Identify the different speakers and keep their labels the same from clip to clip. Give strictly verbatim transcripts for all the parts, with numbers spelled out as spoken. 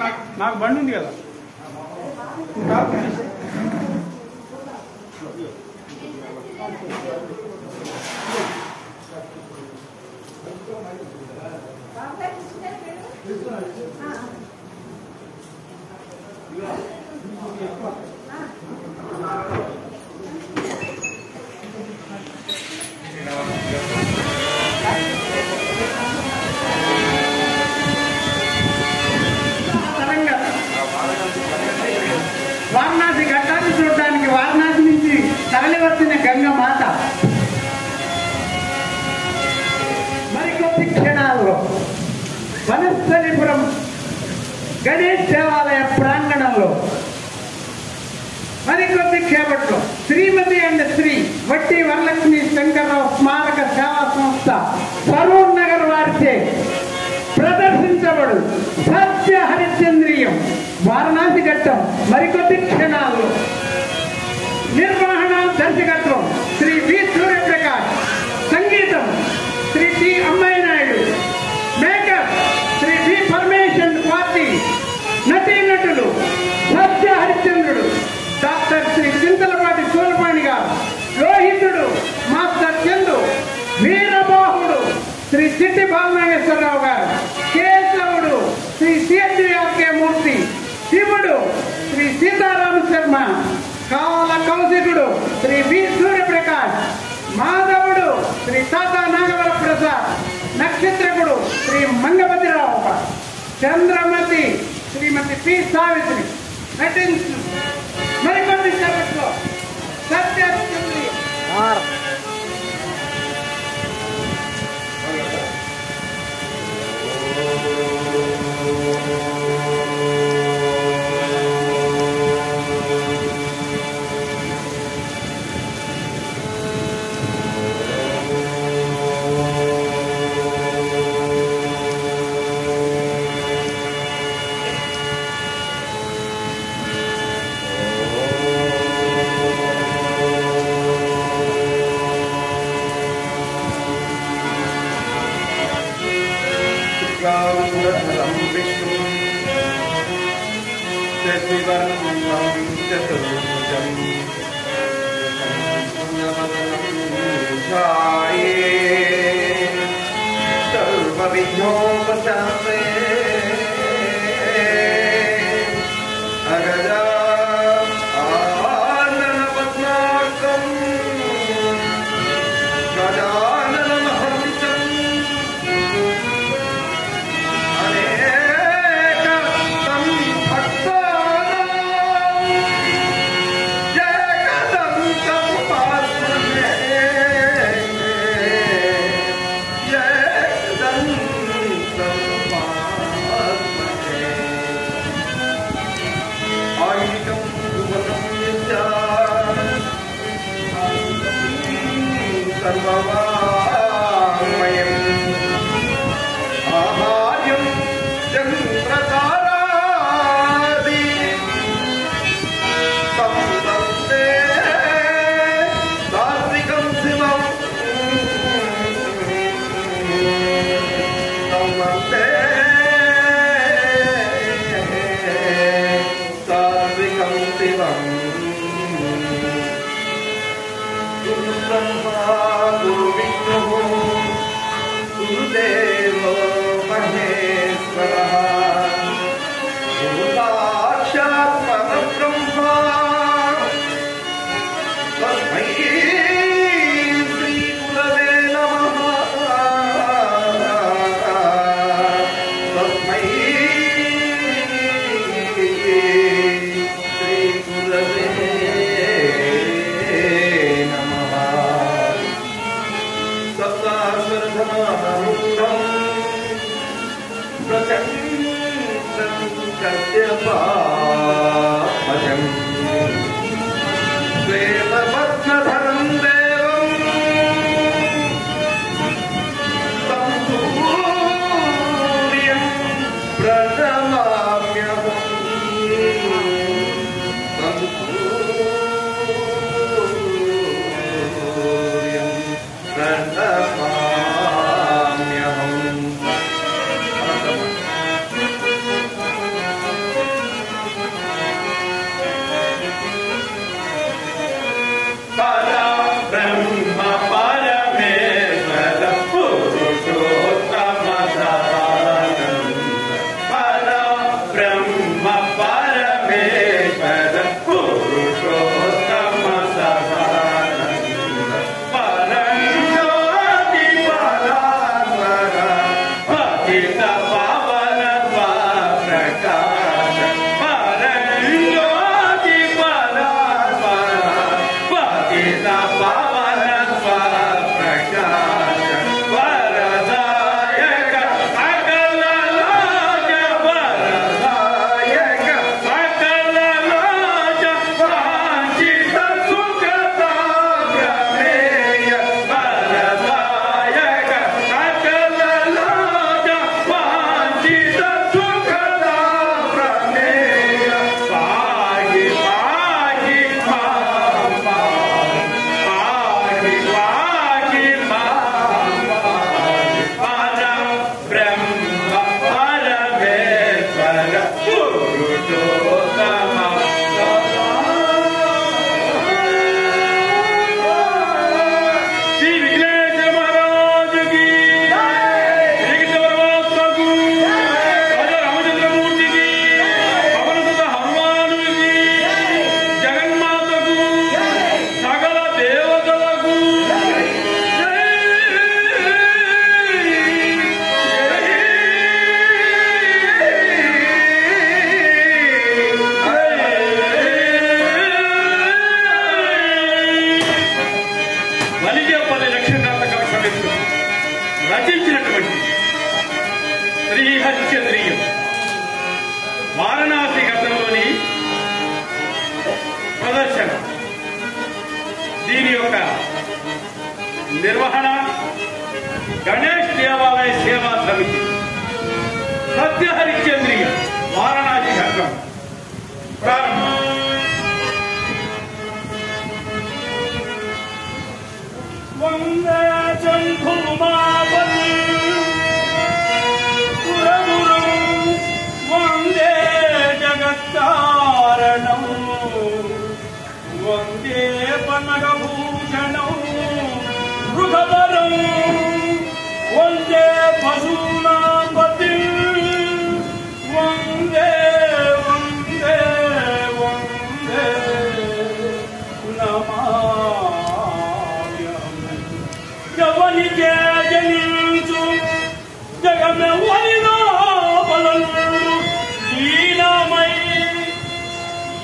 Speaker 1: నాకు నాకు బండి ఉంది కదా.
Speaker 2: వారణాసి ఘట్టాన్ని చూడడానికి వారణాసి నుంచి తరలి వచ్చిన గంగా మాత మరికొద్ది క్షణాల్లో వనస్థలిపురం గణేష్ దేవాలయ ప్రాంగణంలో మరికొద్ది క్షేపట్లో శ్రీమతి అండ్ శ్రీ వట్టి వరలక్ష్మి శంకర్రావు స్మారక సేవా సంస్థ సరూర్ నగర్ వారిచే ప్రదర్శించబడు సత్య హరిశ్చంద్రియం వారణాసి ఘట్టం మరికొద్ది క్షణాల్లో. నిర్వహణ దర్శకత్వం శ్రీ వి సూర్యప్రకాష్, సంగీతం Shri T Ammayi Naidu, makeup Shri V Parameshwar party, నటీనటులు సత్య హరిశ్చంద్రుడు డాక్టర్ శ్రీ చింతలపాటి సూరపాణి గారు, రోహితుడు మాస్టర్ చందు, వీరబాహుడు శ్రీ చిట్టి బాలనాగేశ్వరరావు గారు, కేశవుడు శ్రీ సిఎస్ఆర్కే మూర్తి, శివుడు శ్రీ సీతారామ శర్మ, కాల కౌశికుడు శ్రీ వి సూర్యప్రకాష్, మాధవుడు శ్రీ తాతా నాగవర ప్రసాద్, నక్షత్రకుడు శ్రీ మంగపతిరావు, చంద్రమతి శ్రీమతి పి సావిత్రి నటించు మరికొద్ది సేపట్లో సత్య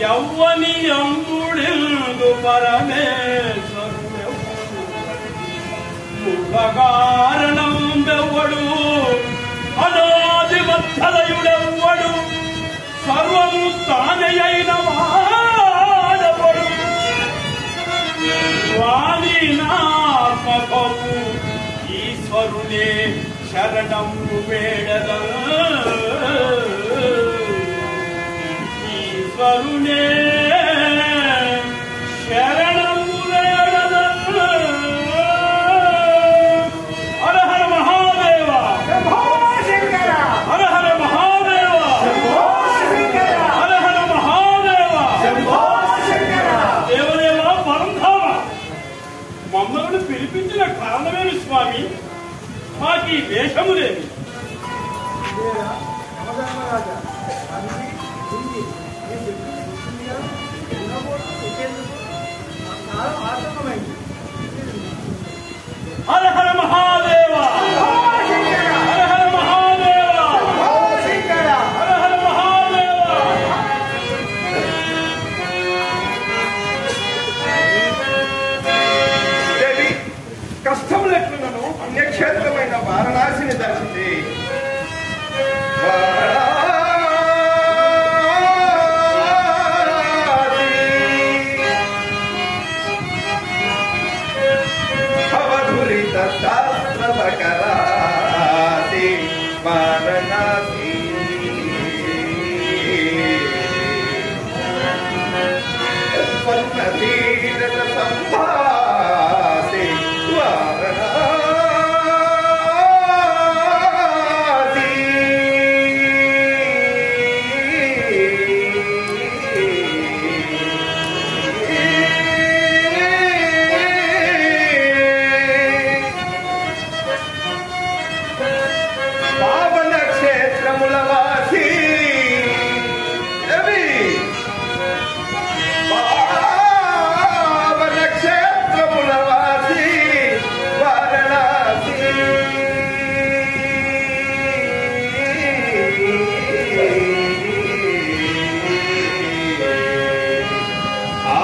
Speaker 1: యవ్వని అంగుడిల్దు పరమేశ్వరుడు మూలకారణం వెవ్వడు అనాది మధ్యలయుడెవ్వడు సర్వము తానే అయిన వాడెవడు వాణి నాత్మకము ఈశ్వరునే శరణము వేడద ఈశ్వరునే శరణము వేడద హర హర మహాదేవ హర హర మహాదేవ హర హర మహాదేవ దేవదేవ పరంధామ మమ్మల్ని పిలిపించిన కారణమేమి స్వామి మాకు ఈ వేషము లేదు హర హర మహాదేవ హర హర మహాదేవ హర హర మహాదేవ
Speaker 3: దేవి కష్టములెట్లునను పుణ్యక్షేత్రమైన వారణాసిని దర్శించి అవధురిత శాస్త్రవకరాసి వారణాసి స్వర్ణతీరత సంభాసి వారణాసి పావన క్షేత్రముల వాసి రవి పావన క్షేత్రముల వాసి వారణాసి ఆ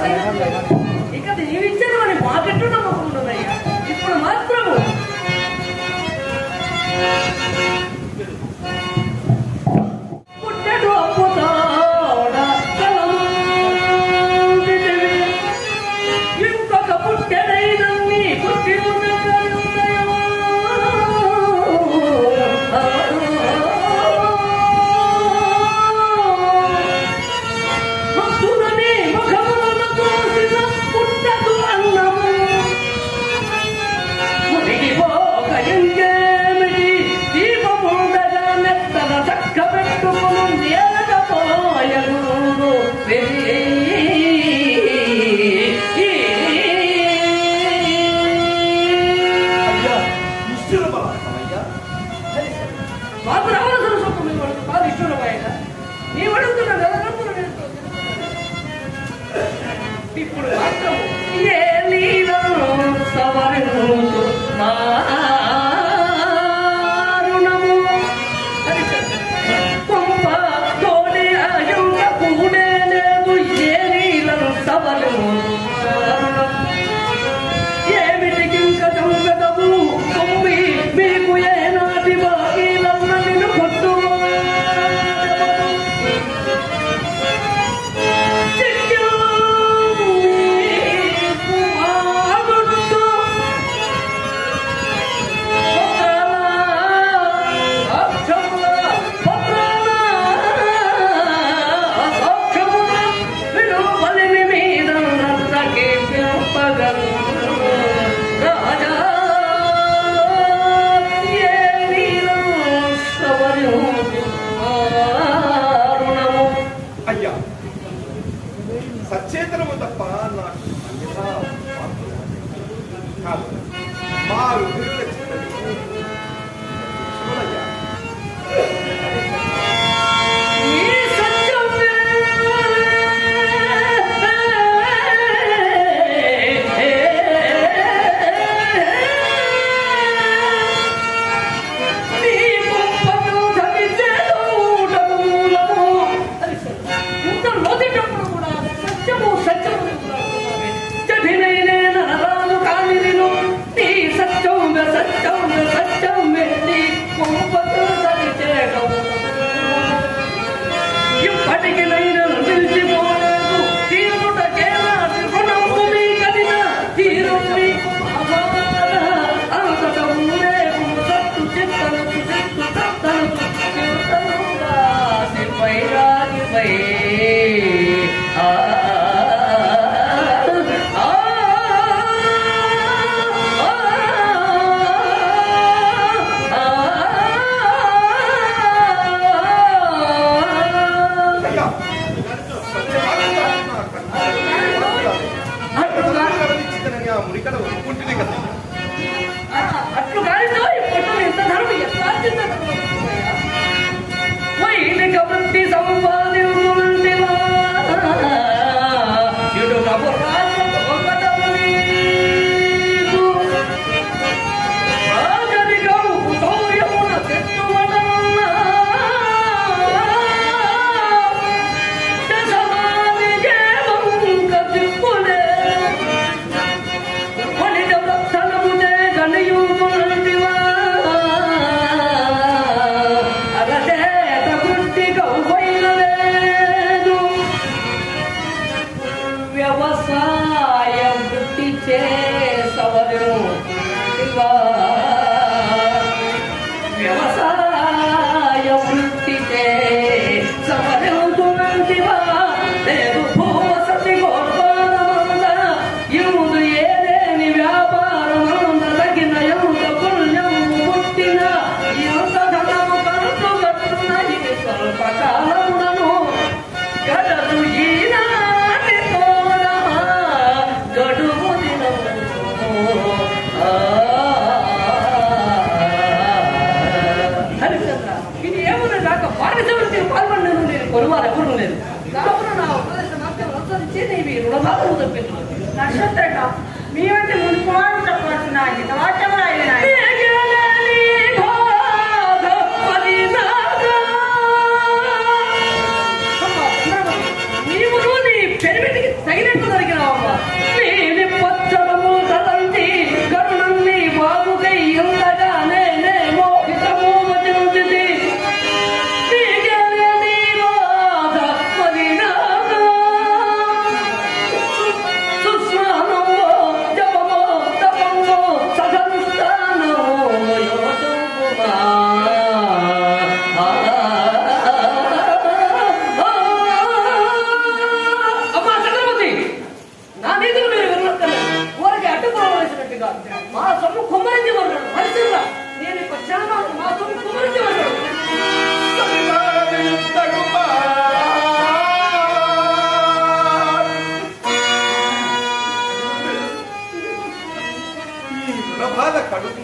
Speaker 4: ఇక నీవిచ్చారు అని మాకెట్టు నమ్మకం ఉండదయ్యా. ఇప్పుడు మాత్రము పుట్టెడు అప్పుతాడ ఇంకొక పుట్టెడైనన్ని పుట్టి ఇప్పుడు మాత్రం ఏ నీలో సవరణము మారుణము కొంప తోడే అయుంగ కూడే లేదు ఏ నీలను సవరణము మారుణము ఏమిటికింక దొంగదము కొమ్మి మీకు ఏనాటి బాకీలన్న నిన్ను కొట్టు
Speaker 3: సచేతనము తప్ప నాకు కాదు. మారు అట్లు కానీ ఇంత ధర్మ ఎట్లా వైదిక వృత్తి సంపాదించుకుంటేవా ఇటు రాజరికము సౌర్యమున తెచ్చుమటన్నా దశమాని జీవంక తిప్పులే కొలిట వృత్తనమునే గణయుతులంటివా వ్యవసాయ వృత్తి చేసవరు వ్యవసాయ వృత్తి చేసవరుంటివా లేదు భూవసతి గోపాలమంద ఇముదు ఏదేని వ్యాపారమంద తగిన ఎంత పుణ్యం పుట్టిన ఎంత ధనము కలుసు గట్టున ఇది స్వల్పకాలమునను గడదు ఈనా ఇది ఏమన్నా నాకు పారిశ్రామిక పాల్గొనను నేను కొనువారు ఎవరు లేదు కావున నా ఉపదేశం అనుసరించి నీవి రుణబాధలు తప్పించు
Speaker 2: నక్షత్రక మీ వంటి మునిపాడు తప్పడుతున్నాయి
Speaker 4: నీవు నీ పెరిమిటికి తగినట్టు దొరికిన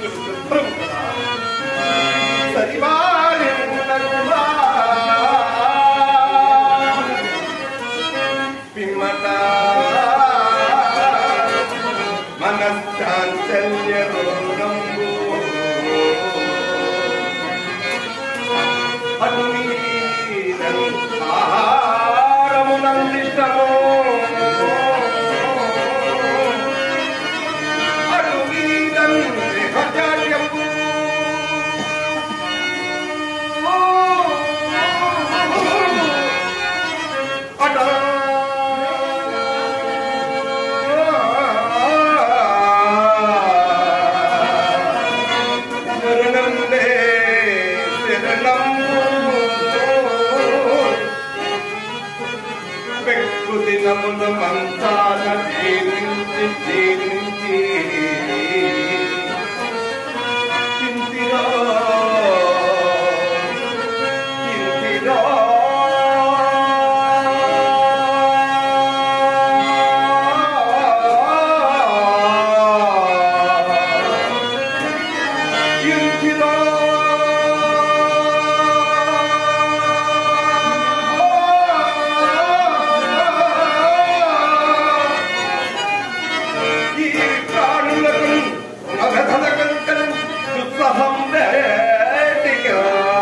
Speaker 1: ఇందుకు సిద్ధం కదా.
Speaker 5: సరివారి పిమ్మట మనశ్చాంచల్య రోగంబు అటునీరను ఆహారమునందిష్టము అటునీరను దేహచార్యము అట శరణందే శరణంబు ప్రకృతి నముల మంతాన జీవించి జీవించి చింతిరో చింతిరో చింతిరో ఈ ప్రాణులకు అగధద కంకణం దుస్సహం వేటిగా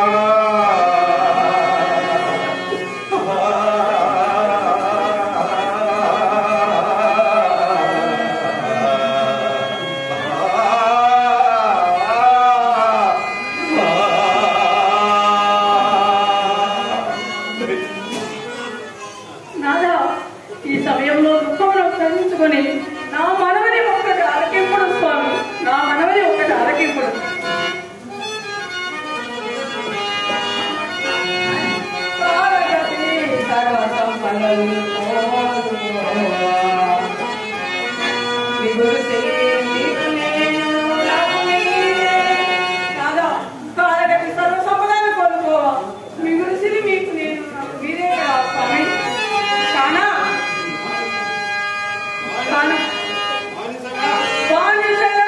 Speaker 4: నాదా ఈ సమయంలో దుఃఖమును తగ్గించుకొని నా మనవని ఒక్కటి ఆలకింపుడు స్వామి, నా మనవని ఒక్కటి ఆలకింపుడు. నాదా కాలగతి సర్వ సంపదను కోరుకోవా, మిగులు సిరి మీకు నేను మీరే కదా స్వామి. కానా కానా వాణిసగా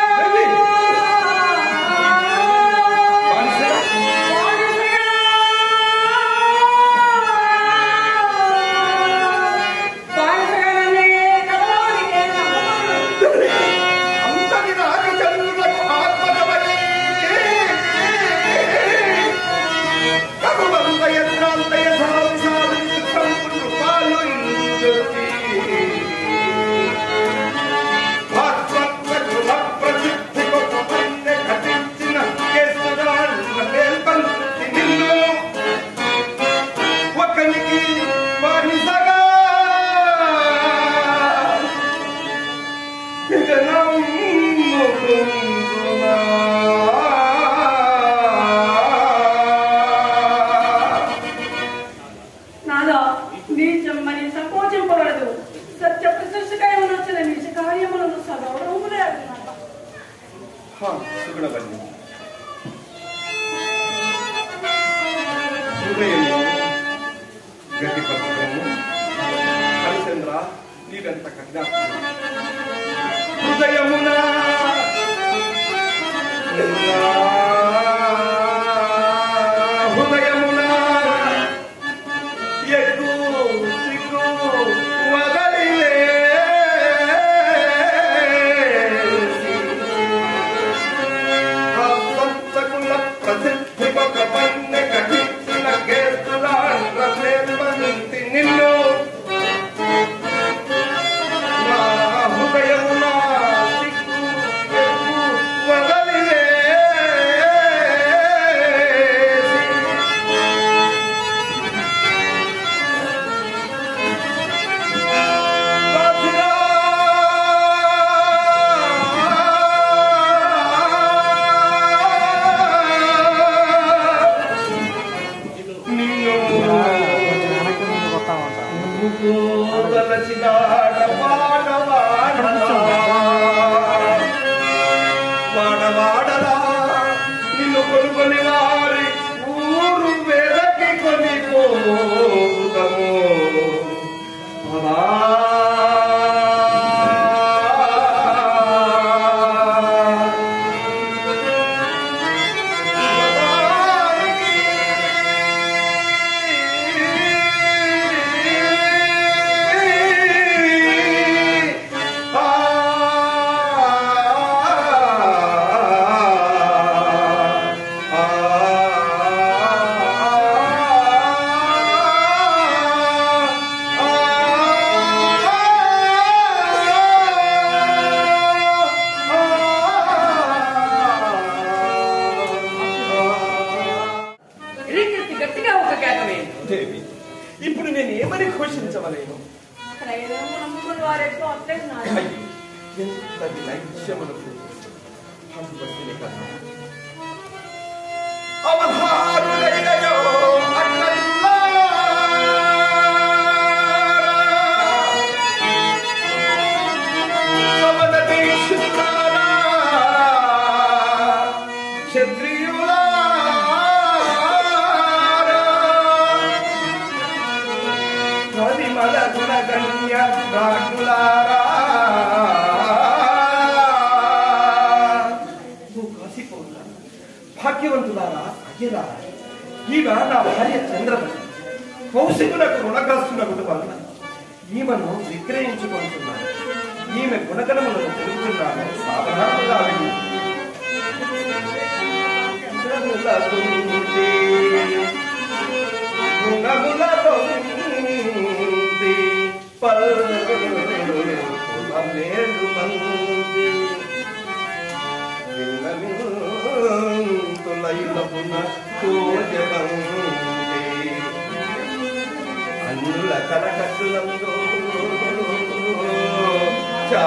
Speaker 5: అంతటి రాజచంద్రులకు ఆత్మకమై కరుణంత యత్నాంత యథాంశాలు సంపుడు పాలు ఇంజొచ్చి భాస్వత్వకు ప్రసిద్ధికు ప్రపంచ ఘటించిన కేసురాళ్ళ పేల్పంతి నిన్ను ఒకనికి బానిసగా
Speaker 4: నాదా నీచమ్మని సంకోచింపబడదు. సత్య ప్రశంసకాయములు వచ్చిన నీచ కార్యములను సగౌరవములే అడుగునాథ.
Speaker 5: సుగుణవల్లి హృదయంలో గతి పత్రము హరిచంద్ర నీవెంత కఠినాత్మ హృదయమున హృదయమున ఎటు సిగ్గు వదలిలే భక్తకుల ప్రసిద్ధి ఒక పన్నె కఠించిన గేస్తులాంటి నిన్ను నా హృదయమున సిగ్గు వదలిలే
Speaker 4: ఎట్లా అట్లేదు నాయన.
Speaker 5: అయ్యో, ఎంత వినైశ్యములకు అందుబట్టినే కన్నా అవధారులయ్యో అన్నల్లారా, సమదీక్షులారా, క్షత్రియులారా, పరిమళ గుణగణ్య రాజులారా, భాగ్యవంతులారా, అయ్యలారా, ఈమె నా భార్య చంద్రమణి. కౌశికులకు రుణగ్రస్తులకు వలన ఈమెను విక్రయించుకుంటున్నాను. ఈమె గుణగణములను తెలుపుతున్నాను, సాధారణంగా విని. గుణములతో మేలు మంది తులైలపున కోజవంది అన్నుల కరకట్టులందో చా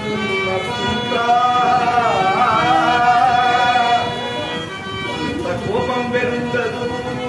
Speaker 5: కోపం పెరుగదు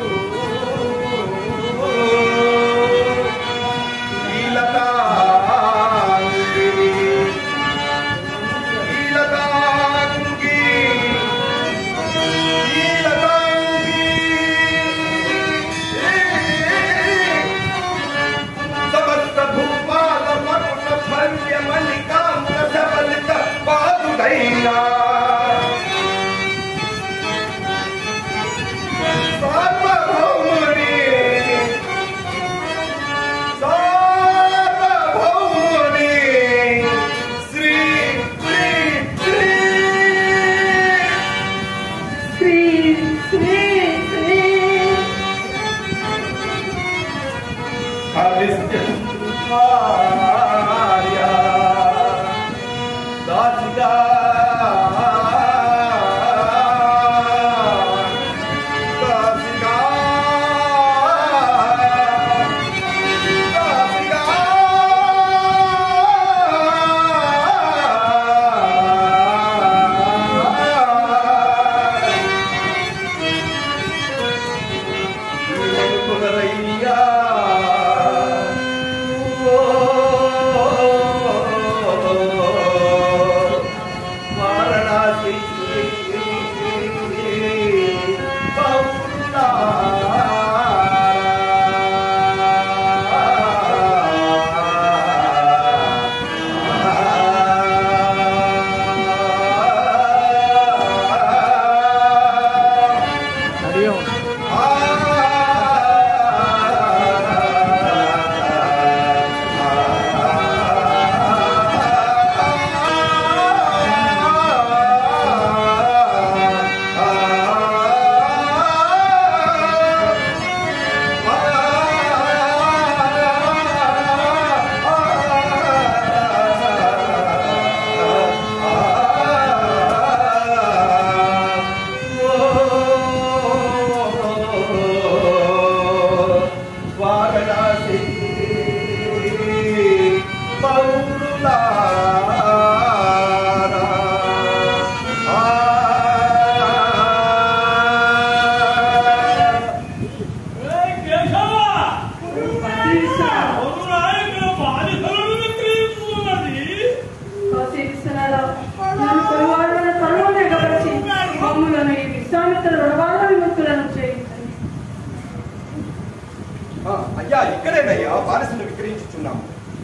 Speaker 6: అయ్యా ఇక్కడేనయ్యా వారసులు విక్రయించుచున్నాము.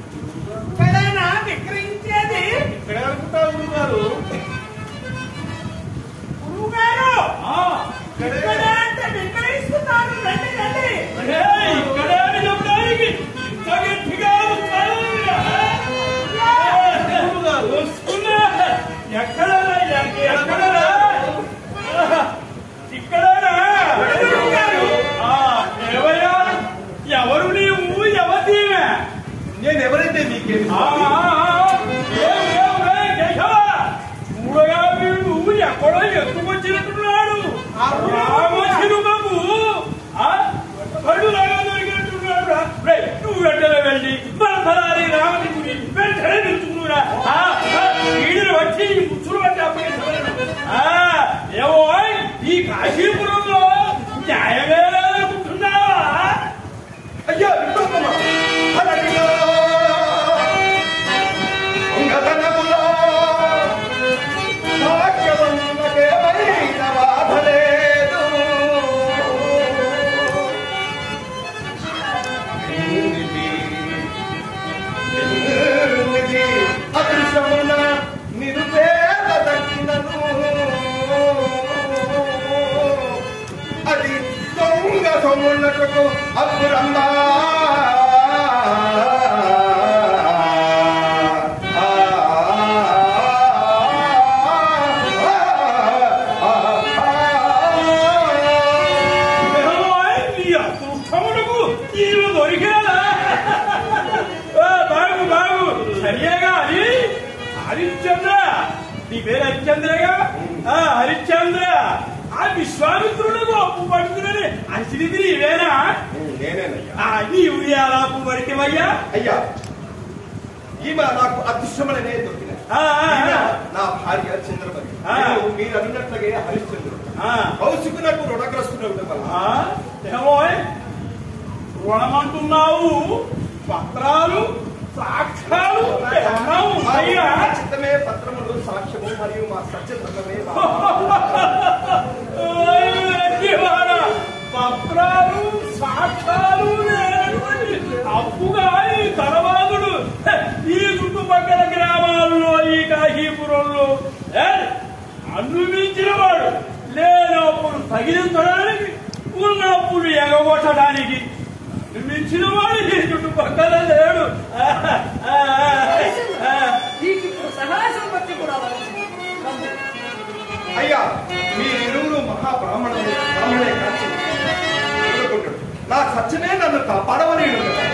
Speaker 2: ఇక్కడేనా విక్రయించేది?
Speaker 1: ఇక్కడే అనుకుంటారు గురుగారు.
Speaker 2: గురువు గారు ఇక్కడే అంటే విక్రయిస్తున్నారు. రండి రండి.
Speaker 1: ఇక్కడే అని చెప్పడానికి ఇంత గట్టిగా వస్తున్నా. ఎక్కడా ఎక్కడరా? ఇక్కడేనా? ఏవయ్యా, ఎవరు నీవు? ఎవతీమే?
Speaker 6: నేను ఎవరైతే మీకేమి
Speaker 1: చూడగా వీడు ఎక్కడో ఎత్తుకొచ్చినట్టున్నాడు. రామశిరుబాబు కళ్ళు లాగా దొరికినట్టున్నాడు. నువ్వు వెంటనే వెళ్ళి మన ఫలాని రామని వెంటనే నిలుచుకున్నారా? వీడిని వచ్చి ముచ్చులు పట్టి అప్పగించలేదు. ఏవో ఈ కాశీపురంలో న్యాయమే లేదనుకుంటున్నావా?
Speaker 6: అయ్యా అదృశ్యమున నిరుపేద దక్కినను అది దొంగ సొమ్ములకు అప్పురమ్మా
Speaker 1: దొరికినా బాగు బాగు సరియేగా అది హరిశ్చంద్ర. నీ పేరు హరిశ్చంద్రగా? హరిశ్చంద్ర ఆ విశ్వామిత్రుడు అప్పు పడుతుందని అసిరిది నీవేనా?
Speaker 6: నేనేనయ్యా.
Speaker 1: నీవు ఎలా అప్పు పడితేవయ్యా?
Speaker 6: అయ్యా ఈమె నాకు అదృశ్యమనే దొరికినది. నా భార్య చంద్రమతి. మీరు అన్నట్లుగా హరిశ్చంద్రుడు కౌశికునకు రుణగ్రస్తుడు.
Speaker 1: ఏమో రుణమంటున్నావు, పత్రాలు సాక్ష్యాలు
Speaker 6: చిత్తమే పత్రములు సాక్ష్యము మరియు మా సత్యధర్మమే.
Speaker 1: పత్రాలు సాక్ష్యాలు అప్పుగా ఈ తలవాదుడు ఈ చుట్టుపక్కల గ్రామాల్లో ఈ కాశీపురంలో అనుమించిన వాడు లేనప్పుడు తగిలించడానికి ఉన్నప్పుడు ఎగగొట్టడానికి మించిన వాడు ఈ చుట్టుపక్కల లేడు.
Speaker 6: అయ్యా మీరిరువురు మహాబ్రాహ్మణులు బ్రాహ్మణే కాచి నా సత్యమే నన్ను కాపాడవని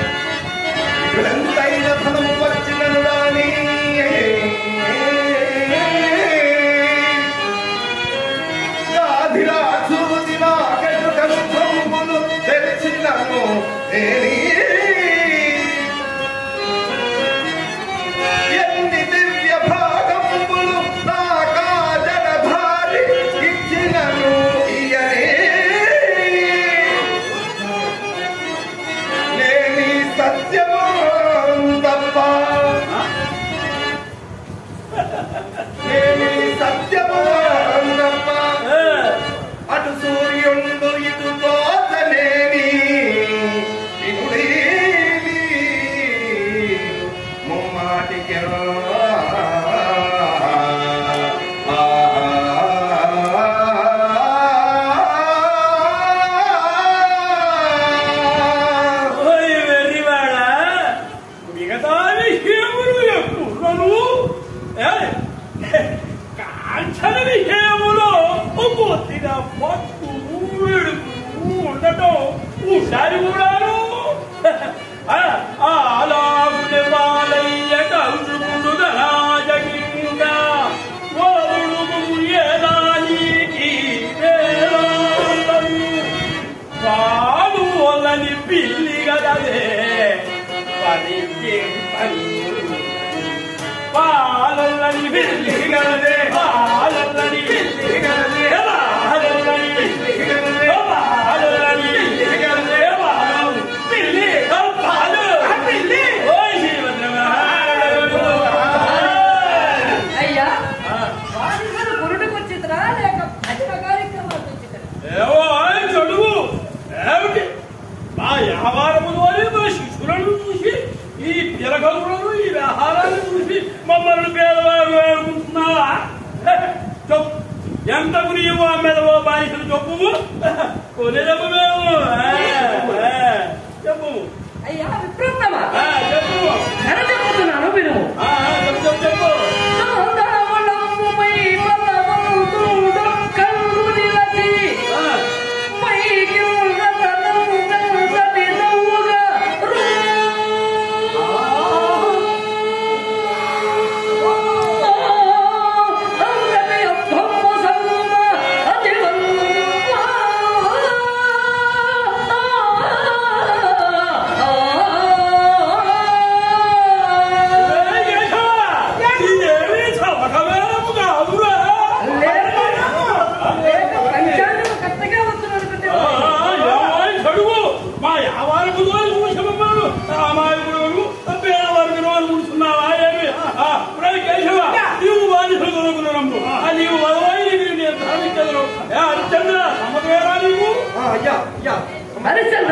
Speaker 6: ఎంతైన ధనము వచ్చినను రాని గాధిరాజుది నాకెటు కష్టములు తెచ్చినను ఎన్ని దివ్య భాగములు నా కాజనధారి ఇచ్చినను ఇయనే నేని సత్యము తప్ప నేని సత్యము తప్ప అటు సూర్యుండు ఇటు తోచనేని వినుడేవి ముమ్మాటికి
Speaker 1: మిగతా విషయములు ఎప్పుడును కాంచన విషయములో కొద్దిగా పట్టు విడుపు ఉండటం ఉండాలి కూడాను. అలాగునే బాలయ్య కలుసుకుండు రాజకింగా ఏదానికి పాలు వల్లని పిల్లి గదే పని పాలల్లని పిల్లి గదే పాలల్లని పిల్లి గదే పాలల్లని పిల్లి గదే పాలల్లని పిల్లి గదే పాలు పిల్లి పాలు పిల్లి ఓయ్ శ్రీభద్రమా.
Speaker 3: అయ్యా వారిద్దరు గురుడికి వచ్చిద్దరా లేక భజన కార్యక్రమాలకు వచ్చిద్దరా?
Speaker 1: ఏవో చదువు ఏమిటి మా వ్యాపారము ద్వారా మా శిశువులను చూసి ఈ పిలకలను ఈ వ్యవహారాలను చూసి మమ్మల్ని పేదవారు అనుకుంటున్నావా? చెప్పు ఎంతకు నీవు ఆ మెదవో బాధ్యతలు చెప్పు కొనేదమ్మ మేము చెప్పు.
Speaker 3: అయ్యా విప్రోత్తమా
Speaker 1: చెప్పు
Speaker 3: ధర చెప్పుతున్నాను విను.
Speaker 1: చెప్పు చెప్పు చెప్పు
Speaker 3: హరిశ్చంద్ర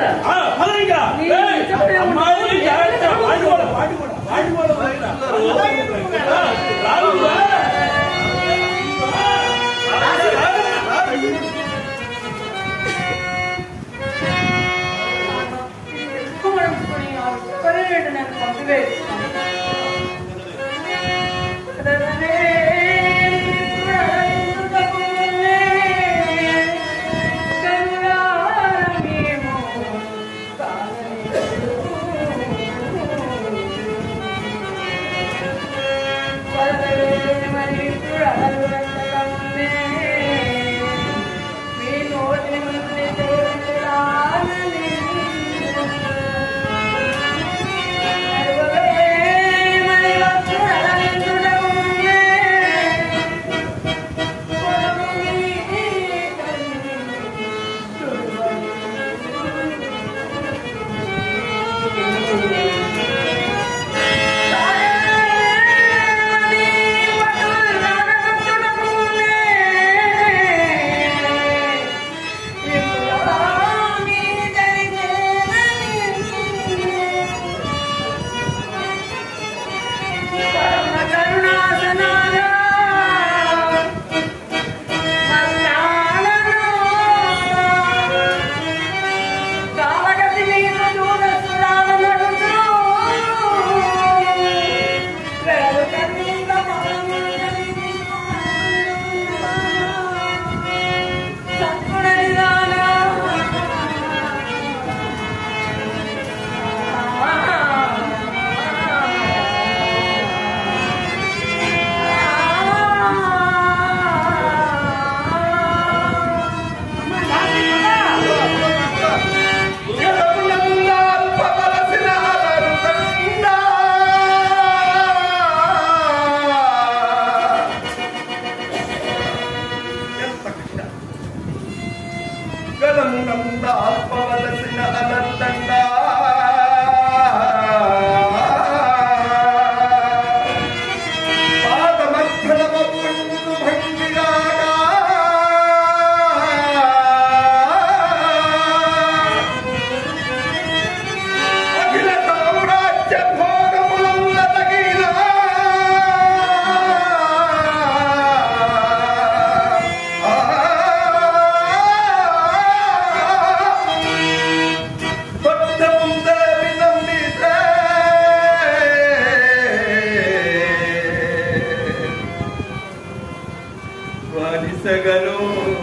Speaker 6: తీర్చగను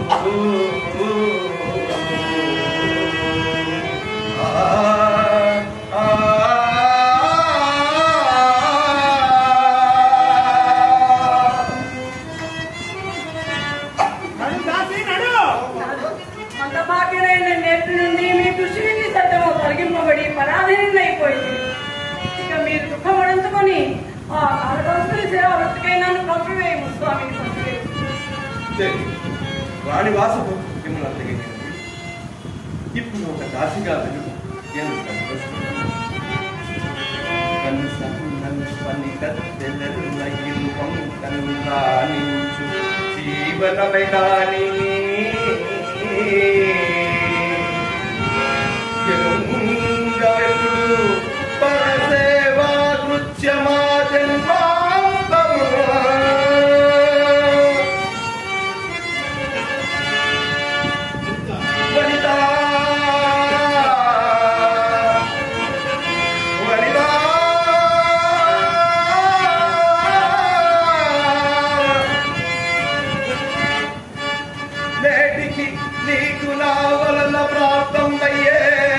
Speaker 4: మందభాగ్యులైన నేటి నుండి మీ కృషి నుండి సత్యము తొలగింపబడి పరాధీన అయిపోయింది. ఇక మీరు దుఃఖపడంచుకొని ఆ కాలకస్తుని సేవ వృత్తికై నన్ను పంపివేయము స్వామి.
Speaker 6: రాణి వాసపు మిమ్మల్ని ఇప్పుడు ఒక దాసిగా వెలుగు నేను జీవనమే కానీ పరసేవా కృత్యమా జన్మాంతము వనిత వనిత నేటికి నీకు నా వలన ప్రాప్తం అయ్యే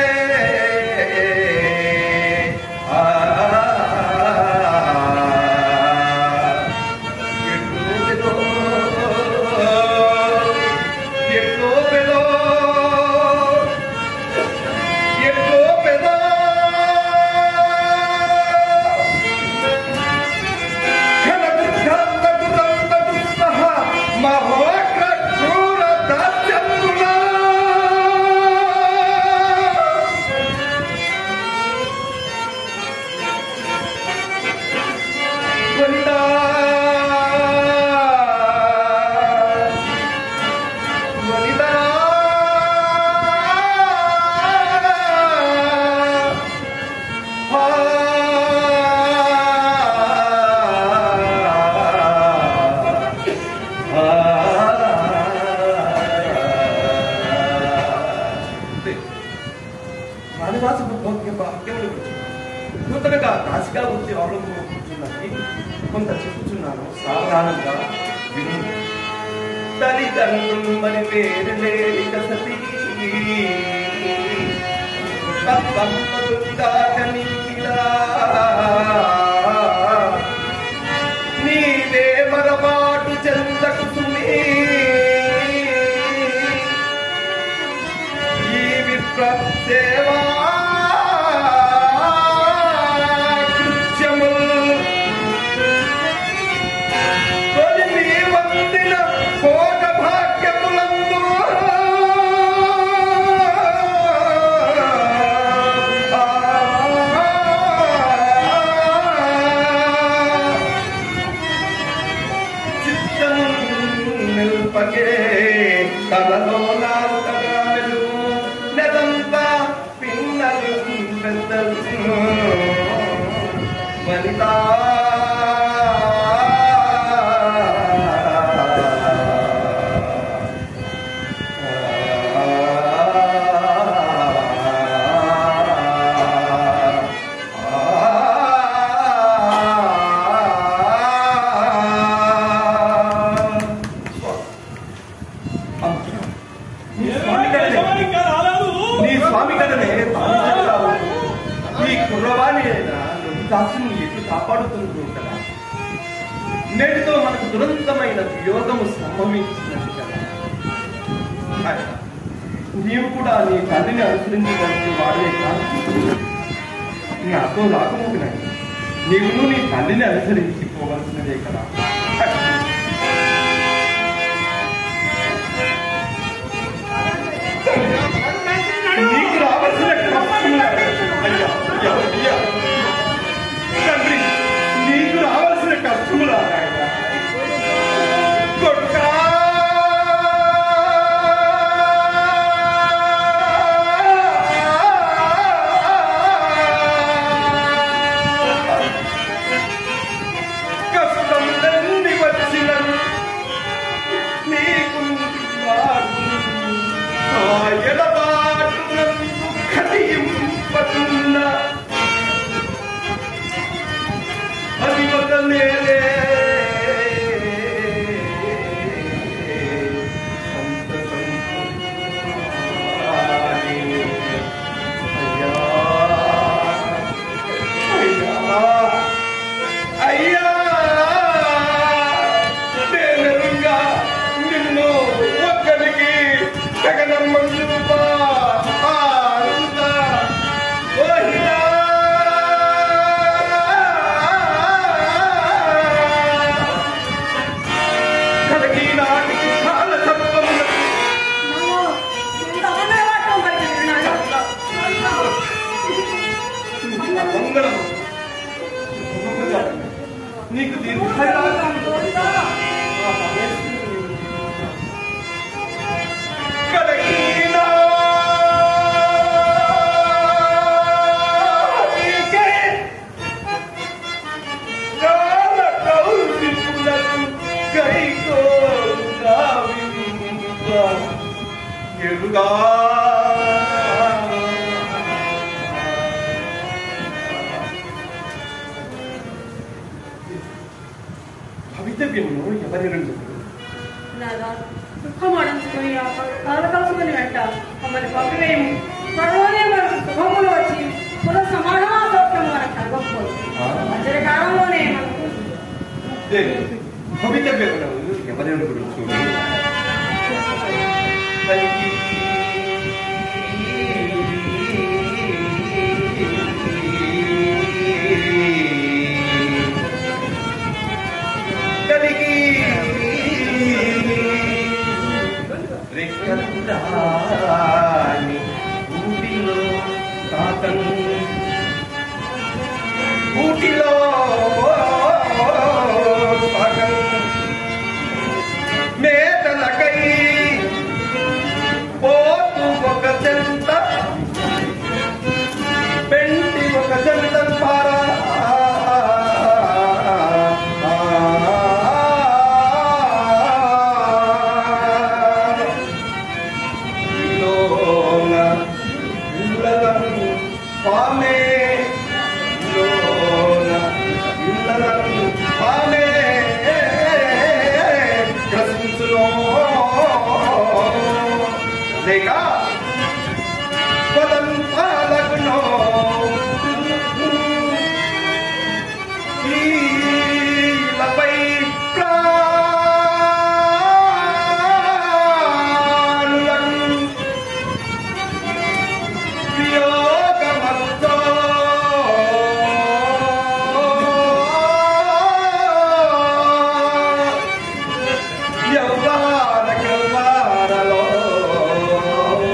Speaker 6: నూతనగా రాశిగా వచ్చి అవలంబించున్నది కొంత చెప్పుచున్నాను సావధానంగా విను. తల్లిదండ్రులు మరి వేరు లేని కసతి నీవే మరపాటు చెందకు సుమీ ఈ విప్రసేవా తలలో నాలుగగా వెలుగు నెలంతా పిన్నలు పెద్దలు వనిత దాసుని ఎట్లు కాపాడుతుంది కదా. నేటితో మనకు దురంతమైన వియోగము సంభవించినది కదా. నీవు కూడా నీ తల్లిని అనుసరించడానికి వాడే కాదు. నాతో రాకపోతున్నాయి నీవును నీ తల్లిని అనుసరించి పోవలసినదే కదా. నీకు రావాల్సిన తండ్రి నీకు రావాల్సిన కష్టములా కొడుకా కష్టం మంగళము నీకు దీర్ఘాయురాలు కలగినా నీకే కాల కౌశికులకు కైకోరుగా వింప ఎరుగా భవితవ్యమును ఎవరి రెండు
Speaker 4: నాదా దుఃఖం అడంచుకొని ఆ కాలకలుసుకుని వెంట మమ్మల్ని పంపివేయము త్వరలోనే మనకు శుభములు వచ్చి కుల సమానమా సౌఖ్యం మనకు కలగకపోదు మధ్య కాలంలోనే మనకు
Speaker 6: భవితవ్యమును ఎవరి రెండు గురించి రెక్కరాని ఊటిలో కాతను ఊటిలో పగను మేతలకై పోతు ఒక చెంత పెంటి ఒక చెంత పారా యవ్వాన కల్వారలో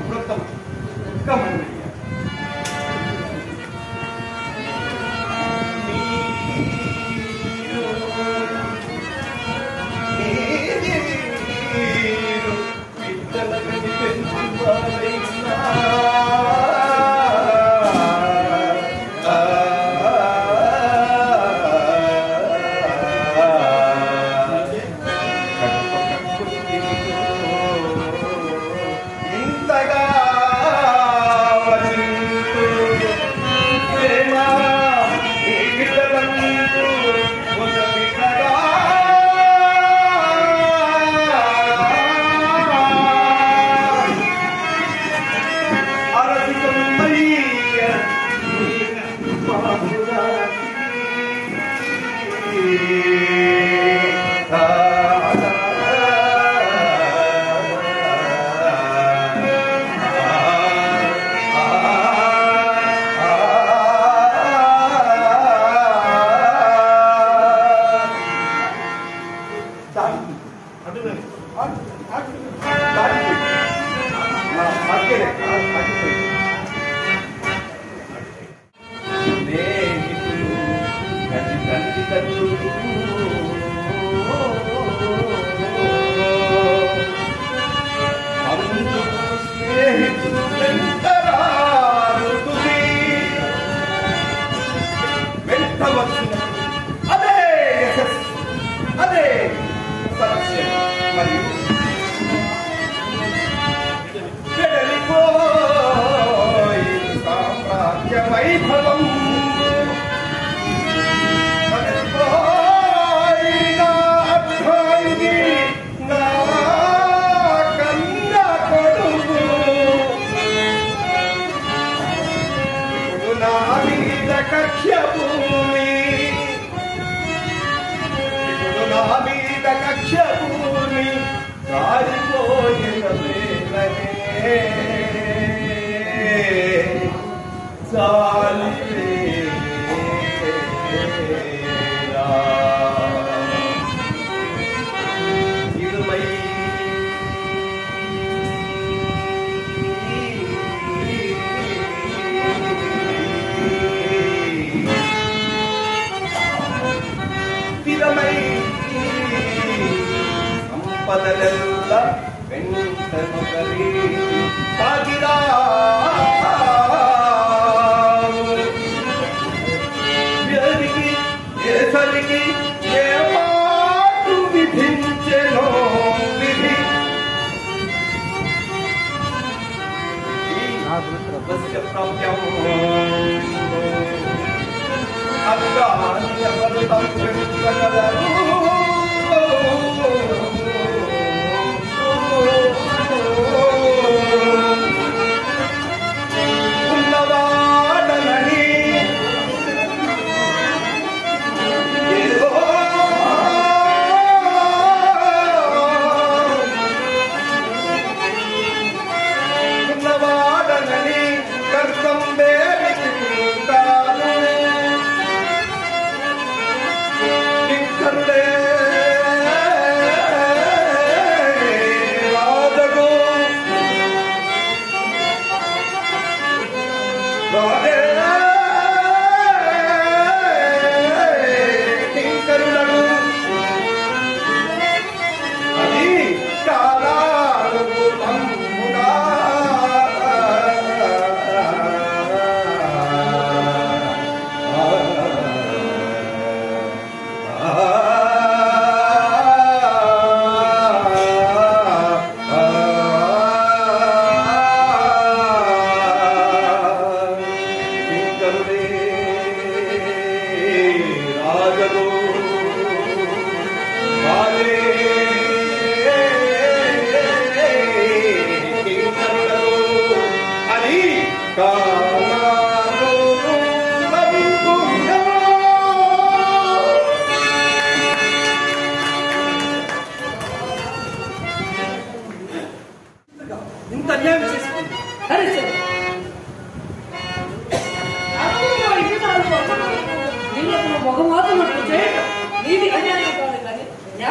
Speaker 6: వృత్తం గమని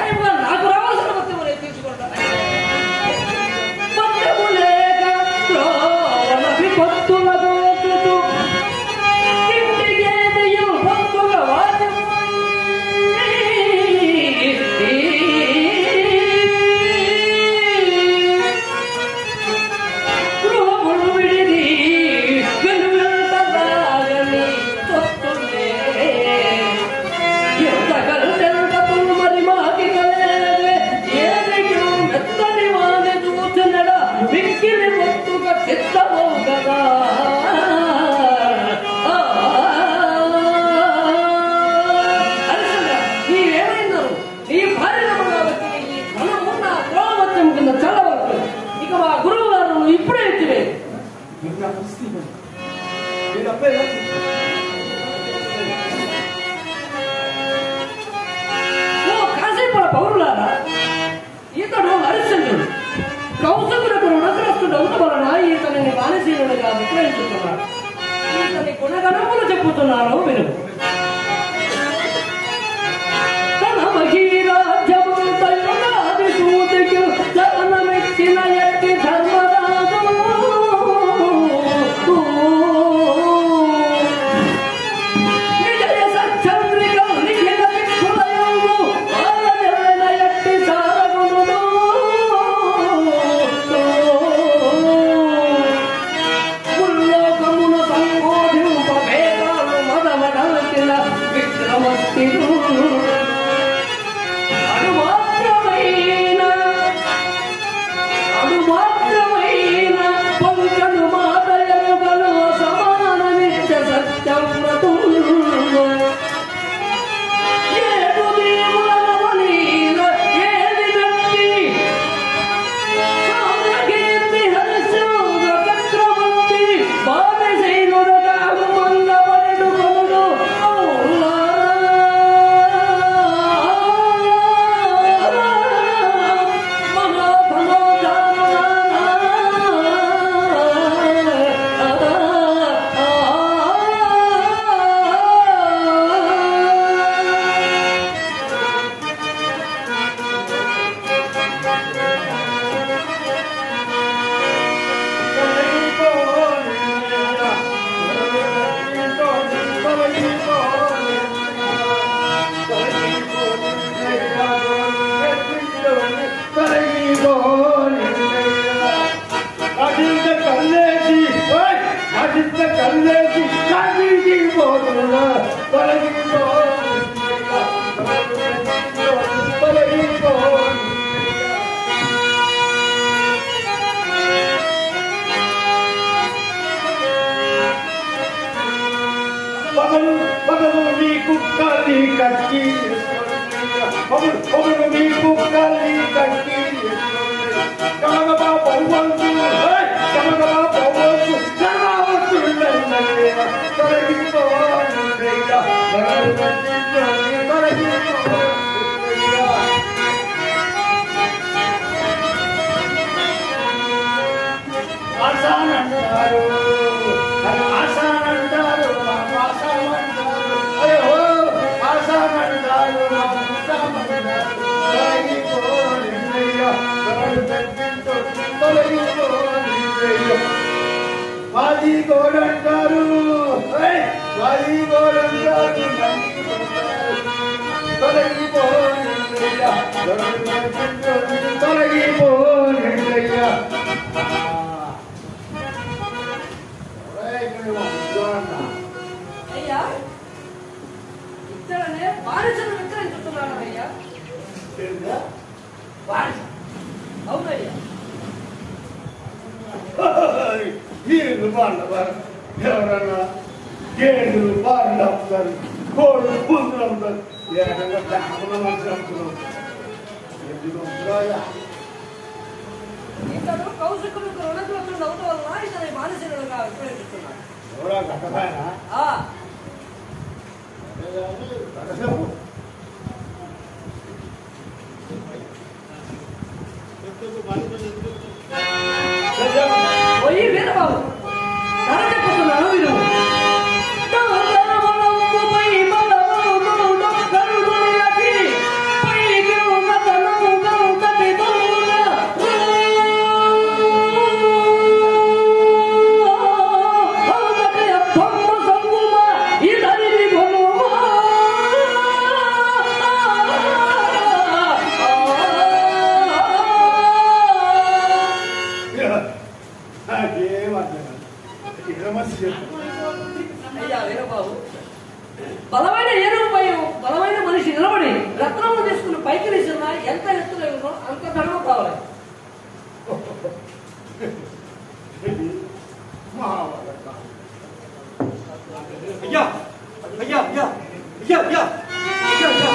Speaker 3: నాకు రావాల్సిన మొత్తం తీర్చుకుంటా
Speaker 6: నా పరిస్థితి నేను అబ్బాయి ఎలా చూస్తాను?
Speaker 3: పౌరులారా, ఇతడు హరిశ్చంద్రుడు కౌశకులకు రుణగ్రస్తుడవుట వలన ఇతనిని బానిసీనుడుగా విక్రయించుతున్నాడు. ఇతని గుణగణములు చెప్పుతున్నాను విను. తన మహీరాజ్యముంతయునాది సూతికి జననమిచ్చిన ఎట్టి ధర్మరాజు విజయ సచ్చంద్రిక లిఖిత విక్షులయము ఆలయన ఎట్టి సారగుణుడు ముల్లోకమున సంబోధింప వేదాలు మదమడచిన విక్రమస్థిరు అడుమాత్రమైన అడుమాత్రమైన పంకను మాతయను గలు సమాన నిత్య సత్యవ్రతులు ఏడు దేవుల నవనీల ఏది నట్టి సామ్రకీర్తి హరిశ్చంద్ర చక్రవర్తి బాణశైనుడగా మందపడెడు కొనుడు
Speaker 2: పగలు పగలు మీ కుక్కల్ని కట్టి పగలు పగలు మీ కుక్కల్ని కట్టి కమగబా పౌవచ్చు కమగబా పౌవచ్చు కరావచ్చుండయ్య తొలగిపోనయ్య తొలగిపోనయ్య ఆశానంటారు ఆశానంటారు ఆశానంటారు అయ్యో ఆశానంటారు తొలగిపోనయ్య తొలగిపోనయ్య వాది గోడంటారు వాది గోడంటారు తొలగిపోనయ్య తొలగిపోనయ్య
Speaker 3: అయ్యా, ఇక్కడనే బానిసను విక్రయించుతున్నాను అయ్యా. అవునయ్యా.
Speaker 2: వీళ్ళు బాగుంటారు ఎవరన్నా గేదెలు బాగా అమ్ముతారు, కోళ్ళు పుంజులు అమ్ముతారు, ఏకంగా దాకుండా మంచి అమ్ముతున్నాం. ఎందుకు అమ్ముతారా?
Speaker 3: ఇతడు కౌశికులకు రుణగ్రస్తుడు అవుట వలన ఇతని బానిసనుడుగా విక్రయించుతున్నాడు.
Speaker 2: ఎవరా గట్టపాయన
Speaker 3: ఆ పోయి వీరబాబు ధర చెప్పుతున్నాను విను. అయ్యా వీరబాబు, బలమైన ఏనుగుపై బలమైన మనిషి నిలబడి రత్నములు తీసుకుని పైకి వేసినా ఎంత ఎత్తులో ఉందో అంత ధర్మం కావాలి.
Speaker 6: అయ్యా అయ్యా అయ్యా అయ్యా అయ్యా అయ్యా అయ్యా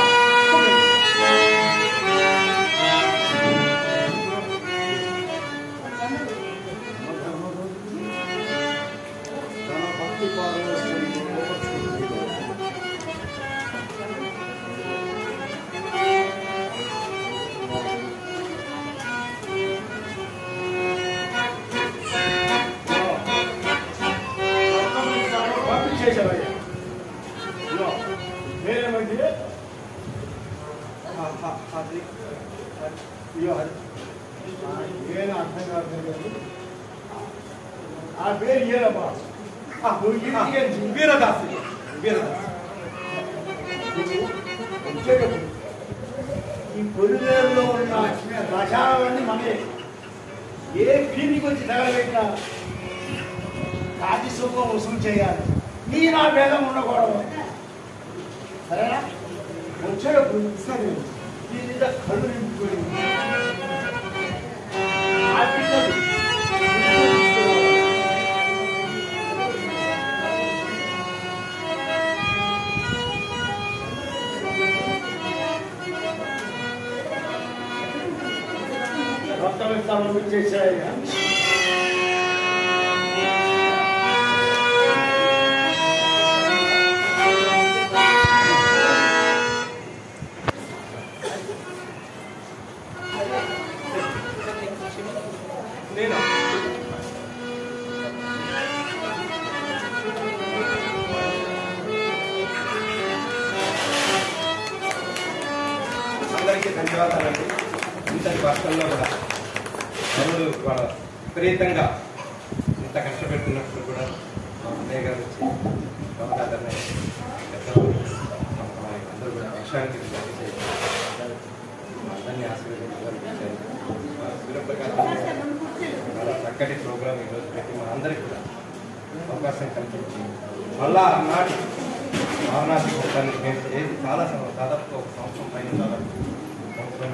Speaker 2: ಏನು ಅರ್ಥ ಆಗ್ತದೆ ಆ ಬೇರೆ ಏನಪ್ಪ
Speaker 6: ವೀರದಾಸ್ ವೀರದಾಸ್
Speaker 2: ఈ పొలిమేరులో ఉన్న రసాలన్నీ మనమే ఏ క్లినిక్ వచ్చి తగలబెట్టినా కాటి సుఖం వసూలు చేయాలి నీ నా భేదం ఉండకూడదు సరేనా వచ్చేటప్పుడు ఇస్తాను దీని మీద కళ్ళు నింపుకొని ఆ పిల్లలు రక్తం చేశాయి
Speaker 6: అందరికీ ధన్యవాదాలండి. ఇంతటి వర్షంలో కూడా పనులు వాళ్ళ విపరీతంగా ఇంత కష్టపెడుతున్నప్పుడు కూడా మా అన్నయ్య గారు వచ్చి గమనాదరణ అందరూ కూడా వర్షానికి మా అందరినీ ఆశీర్వదించారు. సూర్యప్రకాశ్ చాలా చక్కటి ప్రోగ్రామ్ ఈరోజు పెట్టి మా అందరికీ కూడా అవకాశం కల్పించి మళ్ళా ఆనాటి భావనాథి దాన్ని మేము ఏది చాలా దాదాపు ఒక సంవత్సరం పైన దాదాపు సంవత్సరం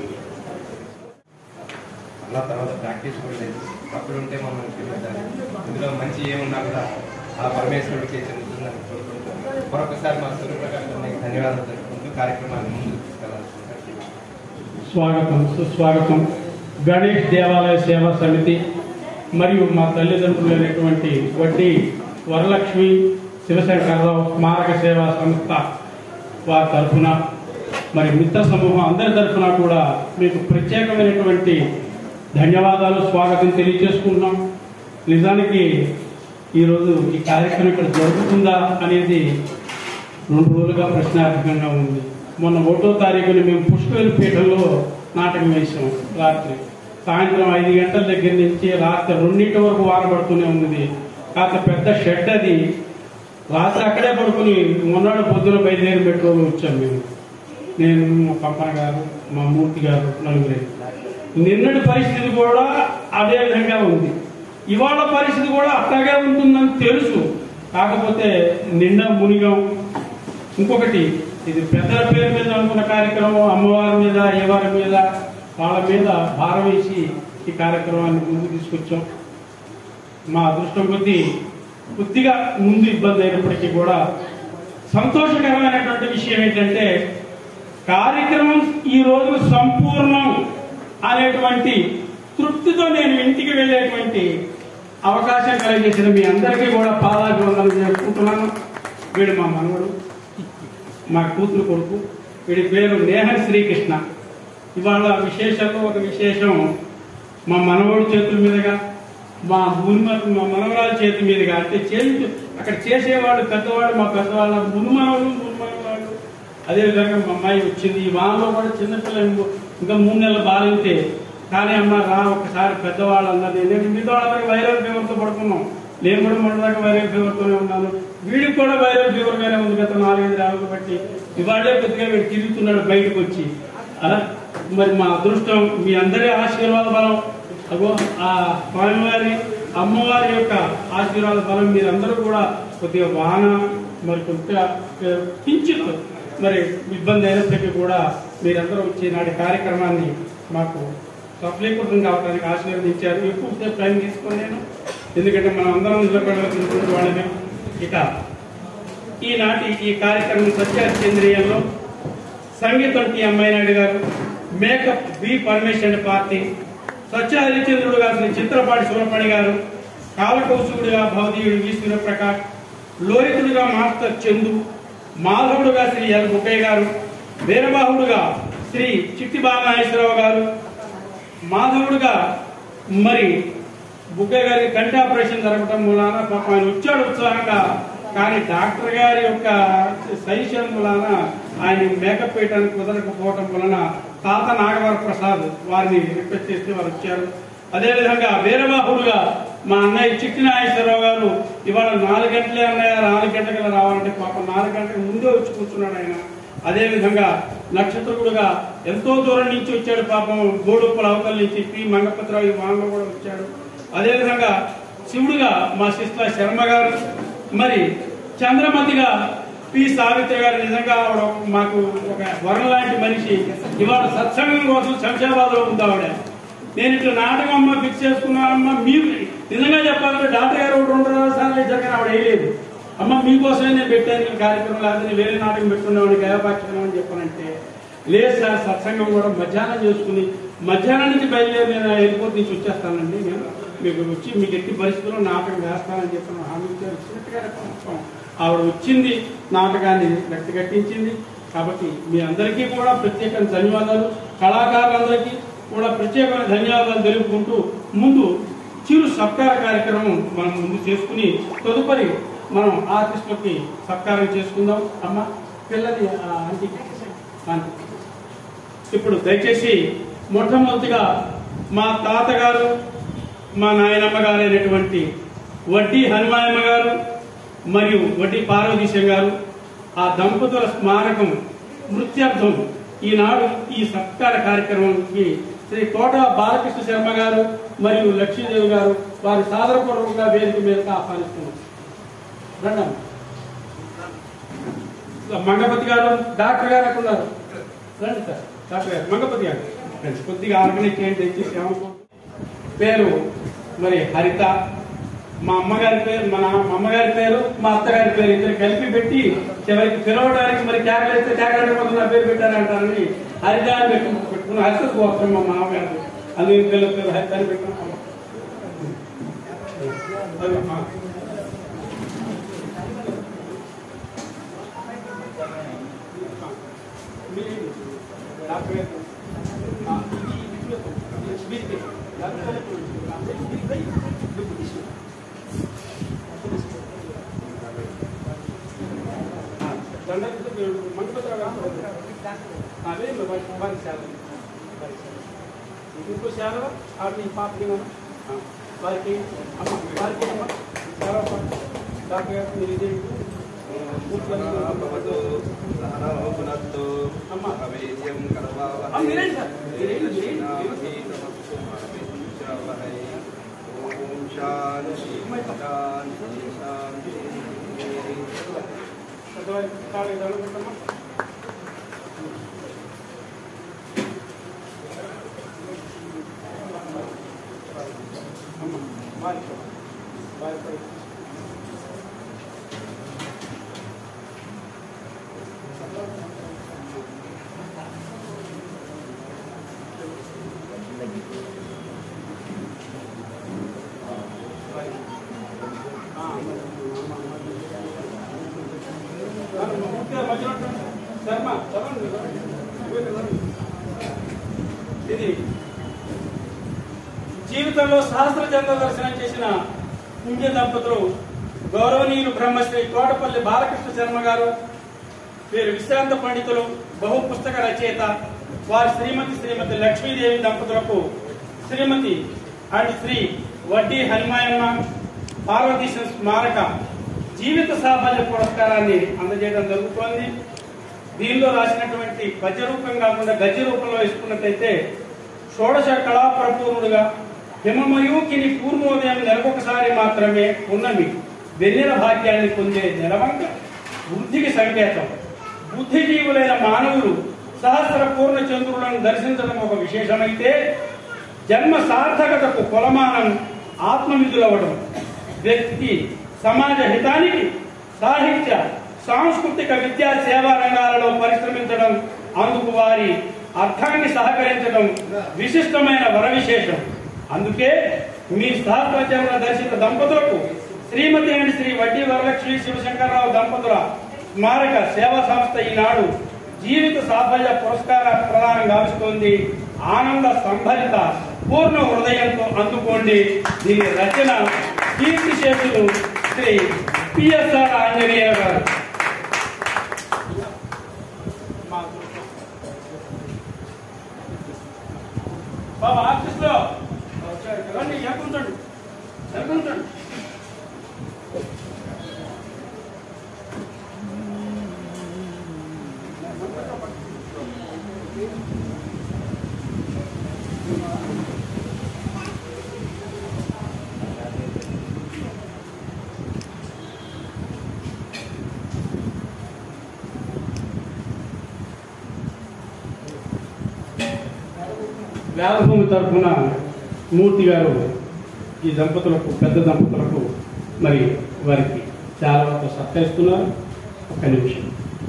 Speaker 6: అలా తర్వాత ప్రాక్టీస్ కూడా లేదు. అప్పుడు ఉంటే మమ్మల్ని పిలుస్తారు. ఇందులో మంచి ఏమున్నా కూడా ఆ పరమేశ్వరుడికి చెందుతుందని కోరుకుంటున్నాను. మరొకసారి మా సూర్యప్రకాశ్ గారికి ధన్యవాదాలు తెలుపుకుంటూ కార్యక్రమాన్ని ముందుకు తీసుకెళ్లాల్సింది.
Speaker 1: స్వాగతం సుస్వాగతం. గణేష్ దేవాలయ సేవా సమితి మరియు మా తల్లిదండ్రులైనటువంటి వడ్డీ వరలక్ష్మి శివశంకరరావు స్మారక సేవా సంస్థ వారి తరఫున మరి మిత్ర సమూహం అందరి తరఫున కూడా మీకు ప్రత్యేకమైనటువంటి ధన్యవాదాలు స్వాగతం తెలియజేసుకుంటున్నాం. నిజానికి ఈరోజు ఈ కార్యక్రమం ఇక్కడ జరుగుతుందా అనేది రెండు రోజులుగా ప్రశ్నార్థకంగా ఉంది. మొన్న ఒకటో తారీఖున మేము పుష్కవేలు పీఠంలో నాటకం వేసాం. రాత్రి సాయంత్రం ఐదు గంటల దగ్గర నుంచి రాత్రి రెండింటి వరకు వారపడుతూనే ఉంది. కాస్త పెద్ద షెడ్ అది. రాత్రి అక్కడే పడుకుని మొన్నడు పొద్దున బయలుదేరి మెట్రోలో వచ్చాం మేము. నేను మా పంపన గారు మా మూర్తి గారు నలుగురే. నిన్నటి పరిస్థితి కూడా అదే విధంగా ఉంది. ఇవాళ పరిస్థితి కూడా అట్లాగే ఉంటుందని తెలుసు. కాకపోతే నిండా మునిగం. ఇంకొకటి ఇది పెద్దల పేరు మీద అనుకున్న కార్యక్రమం అమ్మవారి మీద అయ్యవారి మీద వాళ్ళ మీద భారం వేసి ఈ కార్యక్రమాన్ని ముందుకు తీసుకొచ్చాం. మా అదృష్టం కొద్దీ కొద్దిగా ముందు ఇబ్బంది అయినప్పటికీ కూడా సంతోషకరమైనటువంటి విషయం ఏంటంటే కార్యక్రమం ఈ రోజు సంపూర్ణం అనేటువంటి తృప్తితో నేను ఇంటికి వెళ్ళేటువంటి అవకాశం కలిగేసిన మీ అందరికీ కూడా పాదాభివందనం చేసుకుంటున్నాను. వీడు మా మనవడు, మా కూతురు కొడుకు. వీడి పేరు నేహన్ శ్రీకృష్ణ. ఇవాళ విశేషంలో ఒక విశేషం మా మనవడు చేతుల మీదుగా మా మునిమ మా మనవరాల చేతి మీదుగా అంటే చేసి అక్కడ చేసేవాళ్ళు పెద్దవాళ్ళు మా పెద్దవాళ్ళ మునిమనవాళ్ళు మునిమనవాళ్ళు అదేవిధంగా మా అమ్మాయి వచ్చింది. ఈ వానలో కూడా చిన్నపిల్లలు ఇంకా మూడు నెలలు బాలింతే కానీ అమ్మ రా ఒకసారి పెద్దవాళ్ళు అన్నది. నేను మిగతా వాళ్ళకి వైరల్ ఫీవర్తో పడుకున్నాం. నేను కూడా మొన్నదాకా వైరల్ ఫీవర్తోనే ఉన్నాను. వీడికి కూడా వైరల్ ఫీవర్ గానే ఉంది గత నాలుగైదు రోజులు బట్టి. ఇవాళే కొద్దిగా వీడు తిరుగుతున్నాడు బయటకు వచ్చి. అలా మరి మా అదృష్టం మీ అందరి ఆశీర్వాద బలం అగో ఆ స్వామివారి అమ్మవారి యొక్క ఆశీర్వాద బలం మీరందరూ కూడా కొద్దిగా వాహన మరి కొద్దిగా కించిత్ మరి ఇబ్బంది అయినప్పటికీ కూడా మీరందరూ వచ్చి నాటి కార్యక్రమాన్ని మాకు సఫలీకృతం కావడానికి ఆశీర్వదించారు. ఎక్కువ టైం తీసుకొని నేను ఎందుకంటే మనం అందరం నిలబడాల్సినటువంటి వాళ్ళమే. ఇక ఈనాటి ఈ కార్యక్రమం సత్యహరిచంద్రియంలో సంగీతం టి అమ్మాయినాయుడు గారు, makeup B Parameshwara party, Satya హరిచంద్రుడు గారిని చిత్రపాటి సురపణి గారు, కాలకౌశుడుగా భవదీయుడు వి సూర్యప్రకాష్, లోహితుడుగా మాస్టర్ చందు, మాధవుడుగా శ్రీ ఎల్ బుక్కయ్య గారు, వీరబాహుడుగా శ్రీ చిట్టి బాలనాగేశ్వరరావు గారు, మాధవుడుగా మరి బుక్కయ్య గారికి కంటి ఆపరేషన్ జరగటం మూలాన పాపం ఆయన వచ్చాడు ఉత్సాహంగా, కానీ డాక్టర్ గారి యొక్క సజెషన్ వలన ఆయన మేకప్ వేయడానికి కుదరకపోవటం వలన తాత నాగవర ప్రసాద్ వారిని రిక్వెస్ట్ చేస్తే వారు వచ్చారు. అదేవిధంగా వీరబాహుడుగా మా అన్నయ్య చిట్టి నాగేశ్వరరావు గారు ఇవాళ నాలుగు గంటలే అన్నయ్య నాలుగు గంటలకు రావాలంటే పాపం నాలుగు గంటలకు ముందే వచ్చి కూర్చున్నాడు ఆయన. అదేవిధంగా నక్షత్రుడుగా ఎంతో దూరం నుంచి వచ్చాడు పాపం, గోడుప్పల అవతల నుంచి పి మంగపతిరావు వానలో కూడా వచ్చాడు. అదేవిధంగా శివుడుగా మా సిస్టర్ శర్మ గారు, మరి చంద్రమతిగా పి సావిత్రి గారు. నిజంగా ఆవిడ మాకు ఒక వరం లాంటి మనిషి. ఇవాళ సత్సంగం కోసం శంషాబాద్ లో ఉంది ఆవిడ. నేను ఇట్లా నాటకం అమ్మ ఫిక్స్ చేసుకున్నానమ్మా, మీరు నిజంగా చెప్పాలంటే డాక్టర్ గారు రెండు రాష్ట్రాలు ఇచ్చారు ఆవిడ వేయలేదు. అమ్మ మీకోసమే నేను పెట్టాను ఈ కార్యక్రమం, లేకపోతే వేరే నాటకం పెట్టుకున్నామని గయాపాక్షణం అని చెప్పానంటే లేదు సార్, సత్సంగం కూడా మధ్యాహ్నం చేసుకుని మధ్యాహ్నం నుంచి బయలుదేరి నేను ఎయిర్పోర్ట్ నుంచి వచ్చేస్తానండి, నేను మీకు వచ్చి మీకు ఎట్టి పరిస్థితుల్లో నాటకం వేస్తానని చెప్పిన హామీ ఇచ్చినట్టుగానే పంపం. ఆవిడ వచ్చింది, నాటకాన్ని గట్టి కట్టించింది. కాబట్టి మీ అందరికీ కూడా ప్రత్యేకమైన ధన్యవాదాలు, కళాకారులందరికీ కూడా ప్రత్యేకమైన ధన్యవాదాలు తెలుపుకుంటూ ముందు చిరు సత్కార కార్యక్రమం మనం ముందు చేసుకుని తదుపరి మనం ఆర్టిస్టులకి సత్కారం చేసుకుందాం. అమ్మ పిల్లది ఆంటీ ఆంటీ ఇప్పుడు దయచేసి మొట్టమొదటిగా మా తాతగారు మా నాయనమ్మ గారు అయినటువంటి వడ్డీ హనుమాయమ్మ గారు మరియు వడ్డీ పార్వతీశం గారు ఆ దంపతుల స్మారకం నృత్యార్థం ఈనాడు ఈ సత్కార కార్యక్రమానికి శ్రీ కోట బాలకృష్ణ శర్మ గారు మరియు లక్ష్మీదేవి గారు వారి సాదరపూర్వకంగా వేదిక మీదకి ఆహ్వానిస్తున్నారు. రండి మంగపతి గారు, డాక్టర్ గారు అక్కడ ఉన్నారు, రండి సార్. డాక్టర్ గారు మంగపతి గారు కొద్దిగా ఆర్గనైజ్ చేయండి దయచేసి. పేరు మరి హరిత, మా అమ్మగారి పేరు మన అమ్మగారి పేరు మా అత్తగారి పేరు ఇద్దరు కలిపి పెట్టి చివరికి పిలవడానికి మరి కేకలేస్తే కేకలేకపోతే నా పేరు పెట్టారంటారని హరిత అని పెట్టు పెట్టుకున్న హరిత గోత్రం మా మామగారు, అందుకే పిల్లల పేరు హరిత అని పెట్టుకున్నాం. అదే వారి సేవ ఇంకో సేవ ఆవిడ పాపకి వారికి అమ్మ వారికి అమ్మ సేవ డాక్టర్ గారు మీరు ఇదే ఇది జీవితంలో సహస్ర జన్మ దర్శనం చేసిన పుణ్య దంపతులు గౌరవనీయులు బ్రహ్మశ్రీ కోటపల్లి బాలకృష్ణ శర్మ గారు, వీరు విశ్రాంత పండితులు, బహు పుస్తక రచయిత. వారి శ్రీమతి శ్రీమతి లక్ష్మీదేవి దంపతులకు శ్రీమతి అండ్ శ్రీ వడ్డీ హనుమాయమ్మ పార్వతీశ స్మారక జీవిత సాఫల్య పురస్కారాన్ని అందజేయడం జరుగుతోంది. దీనిలో రాసినటువంటి పద్య రూపం కాకుండా గద్య రూపంలో ఇస్తున్నట్టయితే షోడశ కళాప్రపూర్ణుడుగా హిమమయూకిని పూర్వోదయం నెలకొకసారి మాత్రమే ఉన్నమి వెన్నెల భాగ్యాన్ని పొందే నెలవంక బుద్ధికి సంకేతం. బుద్ధిజీవులైన మానవులు సహస్ర పూర్ణ చంద్రులను దర్శించడం ఒక విశేషమైతే జన్మ సార్థకతకు కొలమానం ఆత్మవిధులవడం, వ్యక్తి సమాజ హితానికి సాహిత్య సాంస్కృతిక విద్యా సేవా రంగాలలో పరిశ్రమించడం, అందుకు వారి అర్థాన్ని సహకరించడం విశిష్టమైన వర విశేషం. అందుకే మీ సహస్రచంద్ర దర్శిత దంపతులకు శ్రీమతి అండ్ శ్రీ వడ్డీ వరలక్ష్మి శివశంకర్రావు దంపతుల స్మారక సేవా సంస్థ ఈనాడు జీవిత సాఫల్య పురస్కార ప్రదానం గావిస్తోంది. ఆనంద సంభరిత పూర్ణ హృదయంతో అందుకోండి. దీని రచన కీర్తి శేషులు శ్రీ పిఎస్ఆర్ ఆంజనేయ గారు. బాబా ఆఫీస్లో రండి, ఎక్కడుంటండి ఎక్కడుంటండి వేదభూమి తరఫున మూర్తి గారు ఈ దంపతులకు పెద్ద దంపతులకు మరి వారికి చాలా వరకు సత్కరిస్తున్నారు. ఒక నిమిషం.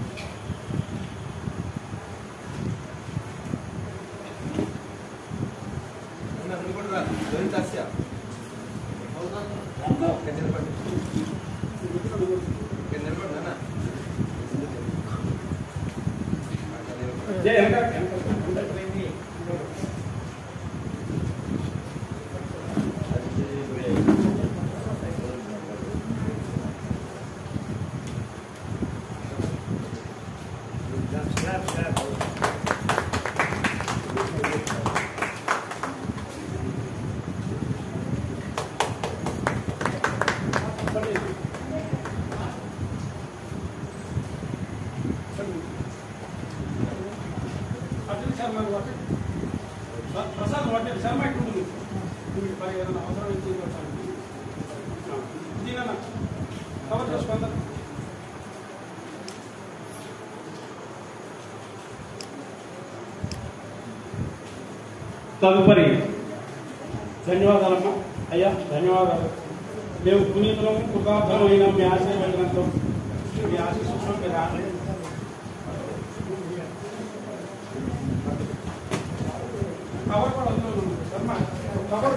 Speaker 1: ప్రసాద్ వాటి శర్మ ఉంటుంది మరి ఏదైనా అవసరం ఇచ్చి దీని కవర్ చేసుకోండి. తదుపరి ధన్యవాదాలమ్మా. అయ్యా ధన్యవాదాలు. మేము పునీతులము కృతార్థమైన మీ ఆశీర్వచనంతో మీ ఆశీస్సుతో మీరు రాలేదు. కవర్ కూడా అందులో శర్మ కవర్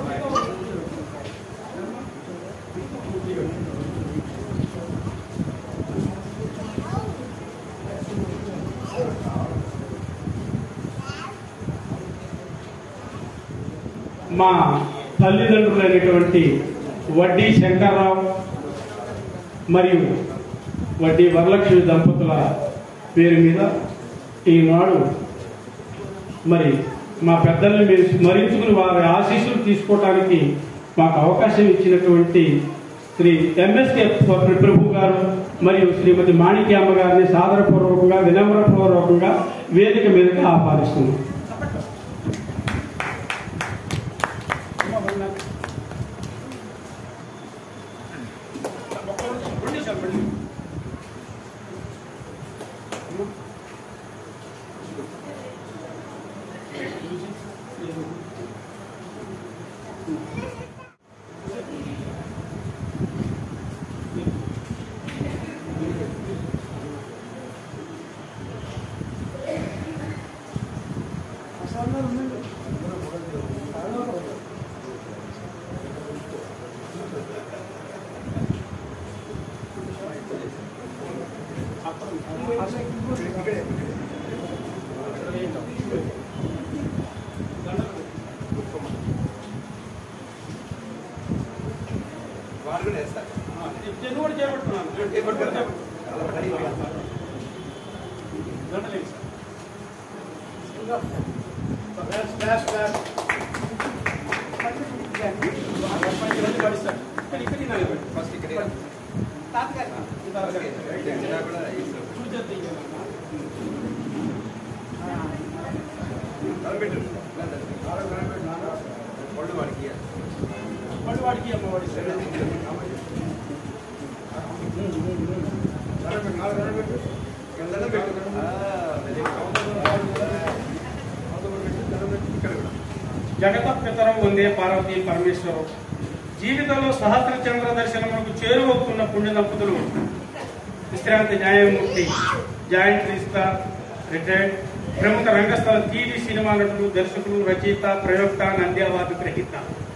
Speaker 1: మా తల్లిదండ్రులైనటువంటి వడ్డీ శంకర్రావు మరియు వడ్డీ వరలక్ష్మి దంపతుల పేరు మీద ఈనాడు మరి మా పెద్దల్ని మేము స్మరించుకుని వారి ఆశీస్సులు తీసుకోవడానికి మాకు అవకాశం ఇచ్చినటువంటి శ్రీ ఎంఎస్కే ప్రభు గారు మరియు శ్రీమతి మాణిక్యమ్మ గారిని సాదరపూర్వకంగా వినమ్రపూర్వకంగా వేదిక మీదకి ఆహ్వానిస్తున్నాం. జగత పితరం వందే పార్వతీ పరమేశ్వరం. జీవితంలో సహస్ర చంద్ర దర్శనములకు చేరువవుతున్న పుణ్య దంపతులు విశ్రాంతి న్యాయమూర్తి, జాయింట్ రిజిస్ట్రార్, రిటైర్డ్ ప్రముఖ రంగస్థల టీవీ సినిమా నటులు, దర్శకులు, రచయిత, ప్రయోక్త, నంది అవార్డు గ్రహీత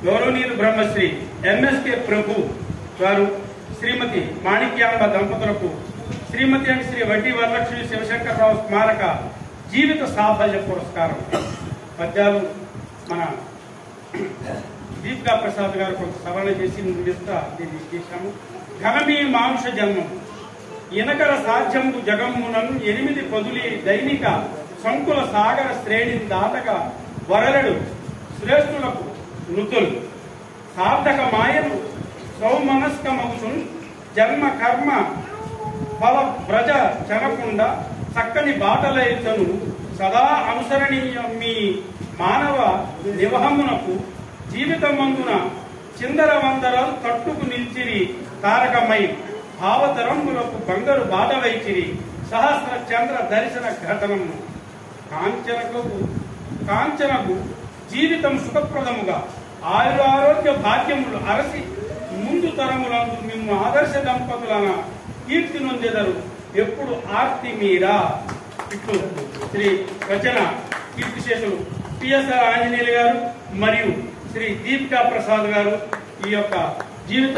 Speaker 1: గౌరవనీయులు బ్రహ్మశ్రీ ఎంఎస్కే ప్రభు గారు శ్రీమతి మాణిక్యాంబ దంపతులకు శ్రీమతి అండ్ శ్రీ వడ్డీ వరలక్ష్మి శివశంకరరావు స్మారక జీవిత సాఫల్య పురస్కారం. పద్యాలు మన దీపికా ప్రసాద్ గారు కొంత సవరణ చేసి ముందుస్తా దీన్ని చేశాము. ఘనమీ మాంస జన్మం ఇనకర సాధ్యము జగమ్మునను ఎనిమిది పదులి దైనిక సంకుల సాగర శ్రేణి దాటగా వరలడు శ్రేష్ఠులకు నృతులు సార్థక మాయను సౌమనస్కమగుచున్ జన్మ కర్మ ఫల వ్రజ చనకుండా చక్కని బాటలైతను సదా అనుసరణీయ మీ మానవ నివహమునకు జీవితమందున చిందర వందరాలు తట్టుకు నిలిచిరి తారకమై భావతరంగులకు బంగారు బాట వైచిరి సహస్ర చంద్ర దర్శన ఘటనము కాంచనకు కాంచనకు జీవితం సుఖప్రదముగా ఆయుర ఆరోగ్య భాగ్యములు అరసి ముందు తరములందు మిమ్ము ఆదర్శ దంపతులన కీర్తి నొందెదరు ఎప్పుడు ఆర్తి మీరా. ఇట్లు శ్రీ రచన కీర్తిశేషులు పిఎస్ఆర్ ఆంజనేయులు గారు మరియు శ్రీ దీపికా ప్రసాద్ గారు ఈ యొక్క జీవిత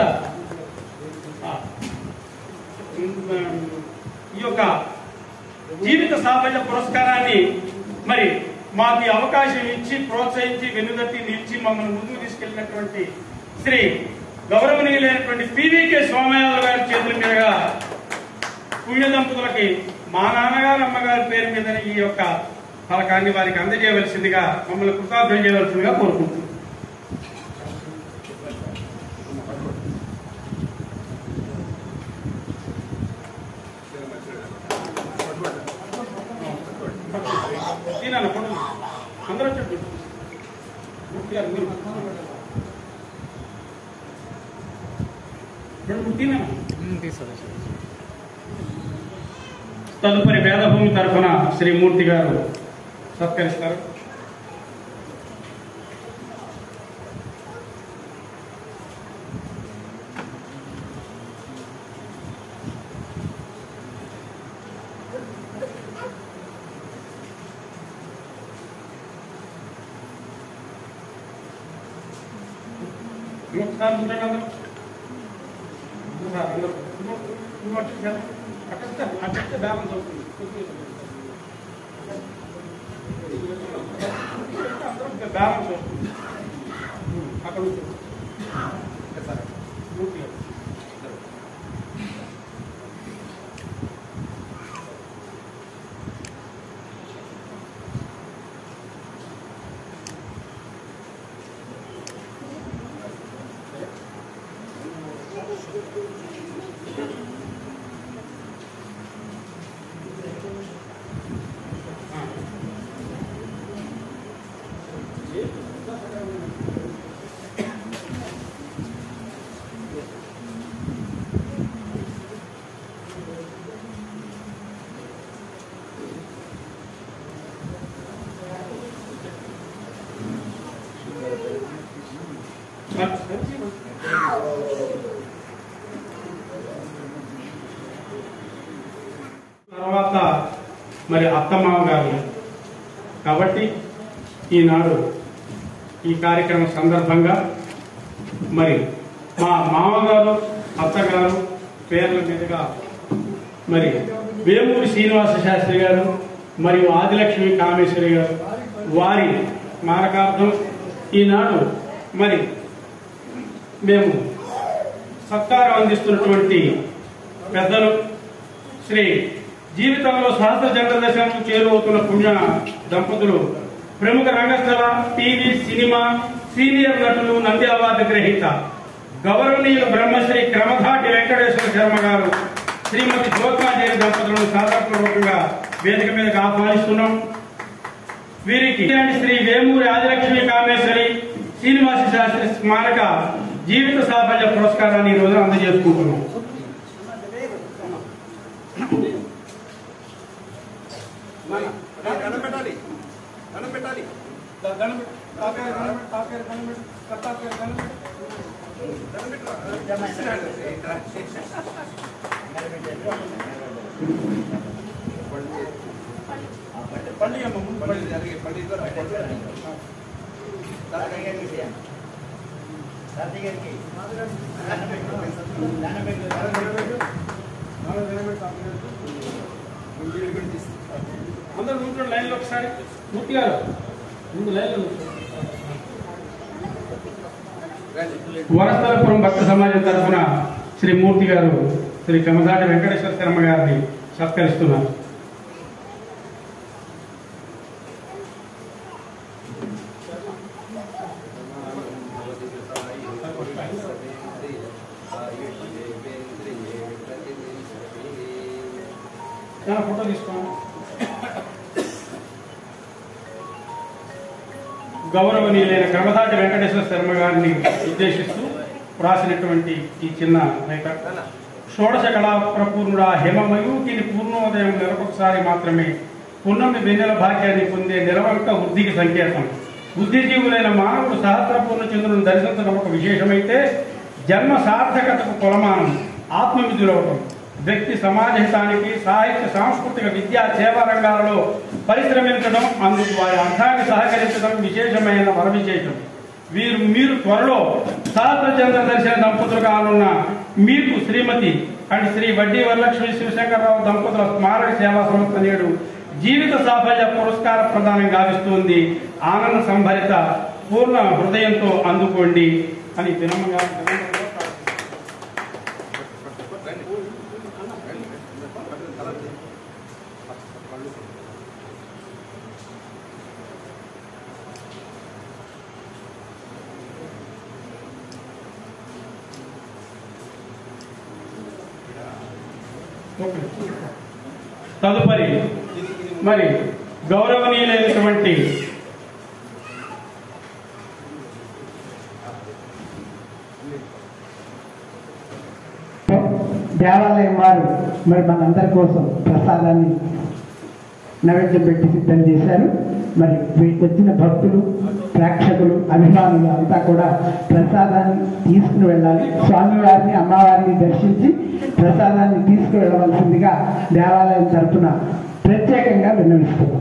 Speaker 1: ఈ యొక్క జీవిత సాఫల్య పురస్కారాన్ని మరి మాకు ఈ అవకాశం ఇచ్చి ప్రోత్సహించి వెన్నుదట్టి నిలిచి మమ్మల్ని ముందుకు తీసుకెళ్లినటువంటి శ్రీ గౌరవనీయులైనటువంటి పివికే సోమయాజు గారి చేతుల మీదుగా పుణ్య దంపతులకి మా నాన్నగారు అమ్మగారి పేరు మీద ఈ యొక్క ఫలకాన్ని వారికి అందజేయవలసిందిగా మమ్మల్ని కృతార్థం చేయవలసిందిగా కోరుకుంటున్నాం. అందరూ తదుపరి వేదభూమి తరఫున శ్రీ మూర్తి గారు సత్కరిస్తారు. బ్యాలెన్స్ అవుతుంది బ్యాలెన్స్ అవుతుంది అక్కడ తర్వాత మరి అత్తమామ గారు కాబట్టి ఈనాడు ఈ కార్యక్రమం సందర్భంగా మరి మా మామగారు అత్తగారు పేర్ల మీదుగా మరి వేమూరి శ్రీనివాస శాస్త్రి గారు మరియు ఆదిలక్ష్మి కామేశ్వరి గారు వారి స్మారకార్థం ఈనాడు మరి మేము సత్కారం అందిస్తున్నటువంటి పెద్దలు శ్రీ జీవితంలో సహస్ర చంద్ర దశకు చేరువవుతున్న పుణ్య దంపతులు ప్రముఖ రంగస్థల టీవీ సినిమా సీనియర్ నటులు నంది అవార్డు గ్రహీత గౌరవనీయులు బ్రహ్మశ్రీ క్రమధాటి వెంకటేశ్వర శర్మ గారు శ్రీమతి జ్యోత్మాదేవి దంపతులను సాధారణపూర్వకంగా వేదిక మీదకి ఆహ్వానిస్తున్నాం. వీరికి శ్రీ వేమూరి ఆదిలక్ష్మి కామేశ్వరి శ్రీనివాస శాస్త్రి స్మారక జీవిత సాఫల్య పురస్కారాన్ని ఈ రోజున అందజేసుకుంటున్నాం. అందరూ ముందు లైన్లో ఒకసారి మూర్తి గారు ముందు లైన్లో వరస్థలపురం భక్త సమాజం తరఫున శ్రీ మూర్తి గారు శ్రీ కమదాటి వెంకటేశ్వర శర్మ గారిని సత్కరిస్తున్నారు. ఫోటో తీసుకోండి. గౌరవనీయులైన కమదాటి వెంకటేశ్వర శర్మ గారిని ఉద్దేశిస్తూ రాసినటువంటి ఈ చిన్న లేఖ. షోడశ కళా ప్రపూర్ణుడా హేమమయూకిని పూర్ణోదయం నెలకొకసారి మాత్రమే పున్నమి వెన్నెల భాగ్యాన్ని పొందే నిలవంక వృద్ధికి సంకేతం. బుద్ధిజీవులైన మానవుడు సహస్రపూర్ణ చంద్రుని దర్శించడం ఒక విశేషమైతే జన్మ సార్థకతకు కొలమానం ఆత్మవిధులవటం. వ్యక్తి సమాజహితానికి సాహిత్య సాంస్కృతిక విద్యా సేవా రంగాలలో పరిశ్రమించడం, అందుకు వారి అర్థాన్ని సహకరించడం విశేషమైన వరవిశేషం. వీరు మీరు త్వరలో సహస్రచంద్ర దర్శన దంపతులు కానున్న మీకు శ్రీమతి అండ్ శ్రీ వడ్డీ వరలక్ష్మి శివశంకరరావు దంపతుల స్మారక సేవా సంస్థ నేడు జీవిత సాఫల్య పురస్కార ప్రదానం గావిస్తుంది. ఆనంద సంభరిత పూర్ణ హృదయంతో అందుకోండి అని వినమ్రంగా తదుపరి మరి గౌరవనీయులైనటువంటి
Speaker 2: దేవాలయం వారు మరి మనందరి కోసం ప్రసాదాన్ని నైవేద్యం పెట్టి సిద్ధం చేశారు. మరి వీటికి వచ్చిన భక్తులు, ప్రేక్షకులు, అభిమానులు అంతా కూడా ప్రసాదాన్ని తీసుకుని వెళ్ళాలి. స్వామివారిని అమ్మవారిని దర్శించి ప్రసాదాన్ని తీసుకువెళ్ళవలసిందిగా దేవాలయం తరఫున ప్రత్యేకంగా విన్నవిస్తున్నాం.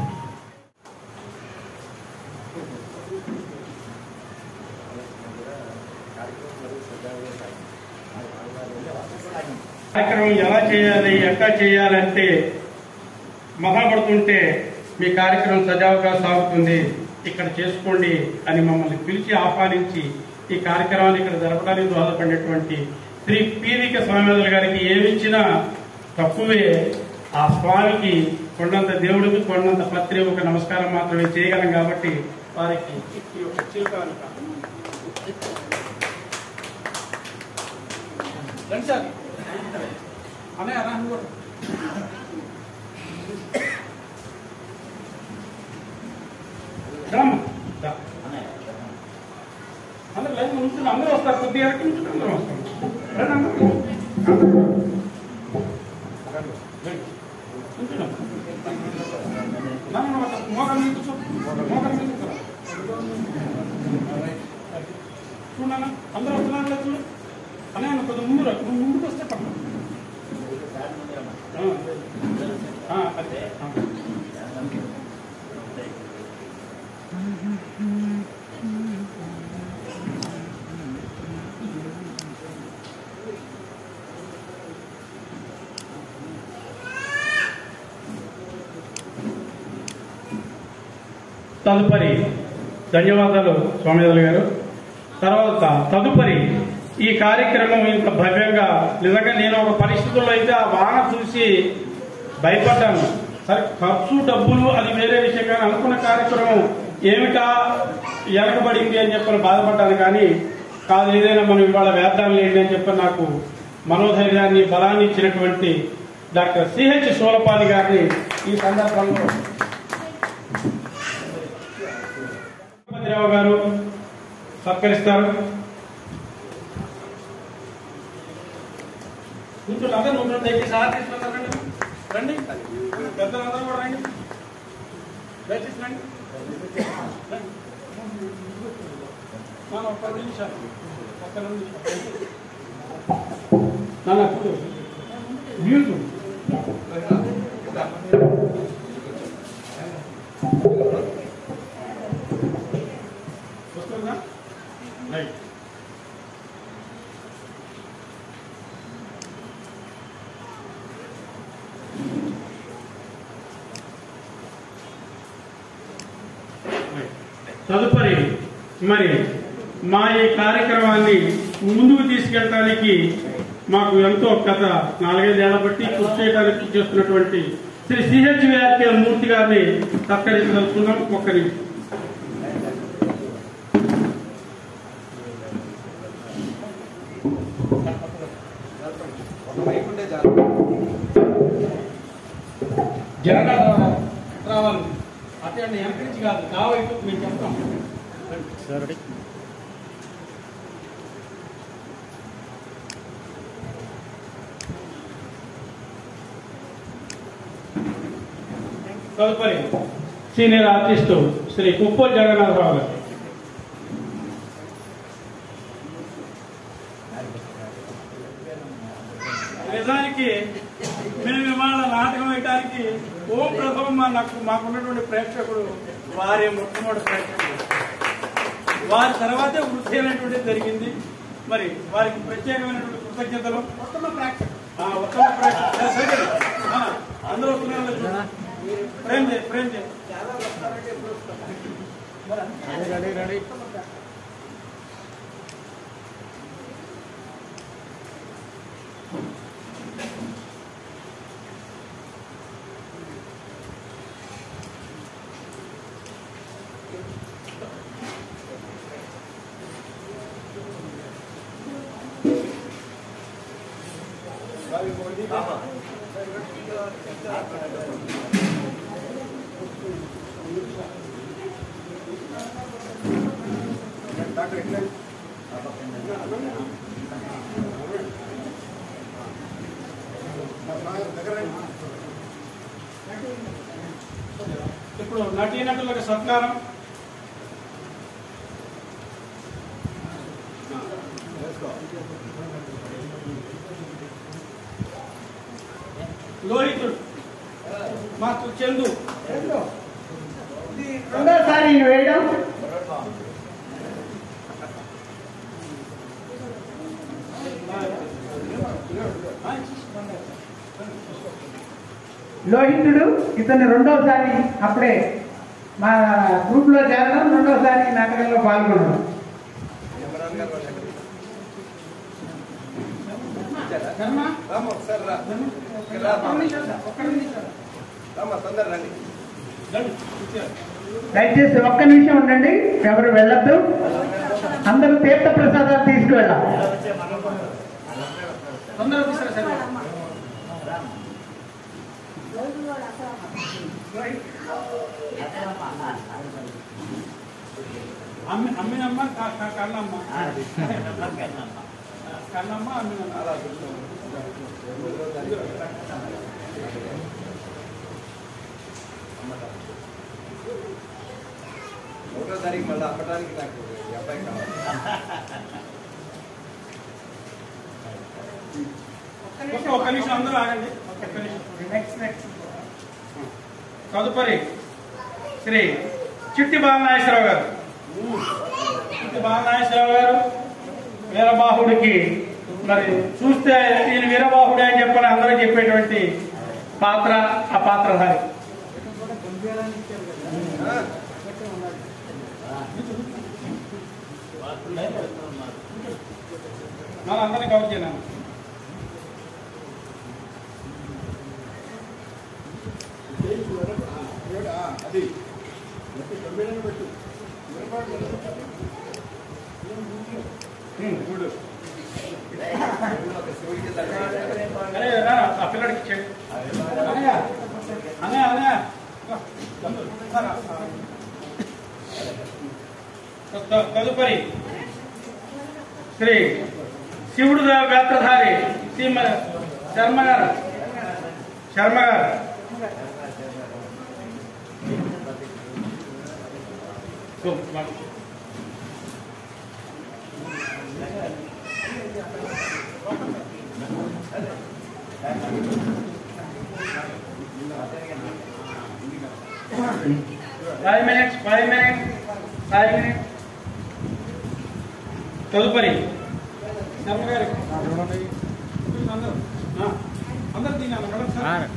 Speaker 1: కార్యక్రమం ఎలా చేయాలి, ఎట్లా చేయాలంటే మొదలుపడుతుంటే మీ కార్యక్రమం సజావుగా సాగుతుంది, ఇక్కడ చేసుకోండి అని మమ్మల్ని పిలిచి ఆహ్వానించి ఈ కార్యక్రమాన్ని ఇక్కడ జరపడానికి దోహదపడినటువంటి శ్రీ పీవిక స్వామివాదుల గారికి ఏమిచ్చినా తక్కువే. ఆ స్వామికి కొండంత దేవుడికి కొండంత పత్రి ఒక నమస్కారం మాత్రమే చేయగలం కాబట్టి వారికి ఈ యొక్క చిలుకాను అనే అరాహం కూడా అందరూ లైన్ ఉంచుకుని అందరూ వస్తారు. కొద్దిగా అందరూ వస్తారు. మోకాలు కూర్చో, మోకాలు కూర్చో చూడన్నా. అందరూ వస్తున్నారు చూడు అనే అన్న కొద్దిగా ముందు రా. నువ్వు ముందుకు వస్తే పక్కన అదే తదుపరి ధన్యవాదాలు స్వామివాదులు గారు. తర్వాత తదుపరి ఈ కార్యక్రమం ఇంత భవ్యంగా నిజంగా నేను ఒక పరిస్థితుల్లో అయితే ఆ వాన చూసి భయపడ్డాను. సరే ఖర్చు డబ్బులు అది వేరే విషయం, కానీ అనుకున్న కార్యక్రమం ఏమిటా వెనకబడింది అని చెప్పని బాధపడ్డాను. కానీ కాదు, ఏదైనా మనం ఇవాళ వేద్దాం లేండి అని చెప్పి నాకు మనోధైర్యాన్ని బలాన్ని ఇచ్చినటువంటి డాక్టర్ సిహెచ్ సోలపాలి గారిని ఈ సందర్భంలో రావు గారు సత్కరిస్తారు. కూర్చోండి, అందరూ నూట దయచేసి సహా తీసుకుంటారండి. రండి, పెద్దలందరూ కూడా రండి, దయచేసి రండి. ఒక్క పది నిమిషాలు ఒక్క రెండు నిమిషాలు నాన్న కూర్చో. మ్యూజిక్ వస్తుందా? రైట్.
Speaker 7: తదుపరి మరి మా ఈ కార్యక్రమాన్ని ముందుకు తీసుకెళ్ళడానికి మాకు ఎంతో గత నాలుగైదేళ్ల బట్టి కృషి చేయడానికి చేస్తున్నటువంటి శ్రీ సిహెచ్విఆర్కే మూర్తి గారిని సత్కరించదలుచుకున్నాం. ఒక్క నిమిషం. జరగాలి రావాలి అట్లా ఎంకరేజ్ కాదు కావైపు మేము చెప్తాం. తదుపరి సీనియర్ ఆర్టిస్టు శ్రీ కుప్పల్ జగన్నాథరావు గారు. నిజానికి మేము ఇవాళ నాటకం వేయడానికి ఓ ప్రథమం మా నాకు మాకున్నటువంటి ప్రేక్షకుడు వారి మొట్టమొదటి ప్రేక్షకుడు. వారి తర్వాతే వృద్ధి అనేటువంటిది జరిగింది. మరి వారికి ప్రత్యేకమైనటువంటి కృతజ్ఞతలు. ఉత్తమ ప్రేక్షకుడు ఉత్తమ ప్రేక్షకుడు అందరూ వస్తున్నారు. ప్రేమ్ చే ప్రేమ్ చే ఇప్పుడు నటీనటులకు సత్కారం. లోహితుడు మాస్టర్ చందు
Speaker 2: రెండోసారి వేయడం. లోహితుడు ఇతను రెండోసారి అప్పుడే మా గ్రూప్ లో చేరడం, రెండోసారి నాటకంలో పాల్గొనడం. దయచేసి ఒక్క నిమిషం ఉండండి, ఎవరు వెళ్ళొద్దు. అందరూ తీర్థ ప్రసాదాలు తీసుకువెళ్ళాలి.
Speaker 7: అమ్మినమ్మ కన్నమ్మ కన్నమ్మ అమ్మినమ్మ
Speaker 6: ఒకటో తారీఖు మళ్ళీ అప్పటానికి నాకు ఈ అబ్బాయి కావాలి.
Speaker 7: ఒక్క నిమిషం అందరూ ఆగండి. తదుపరి శ్రీ చిట్టి బాలనాగేశ్వరరావు గారు. చిట్టి బాలనాగేశ్వరరావు గారు వీరబాహుడికి మరి చూస్తే ఈయన వీరబాహుడే అని చెప్పని అందరూ చెప్పేటువంటి పాత్ర, ఆ పాత్రధారి. మళ్ళీ అందరినీ కవర్ చేయను.
Speaker 6: అది
Speaker 7: అరే ఆ పిల్లడికి ఇచ్చేయండి. అనే అనే తదుపరి శ్రీ శివుడు వేత్రధారి సీమ Sharma garu Sharma garu five minutes five minutes five minutes తదుపరి శర్మ గారు అందరు తిన్నాను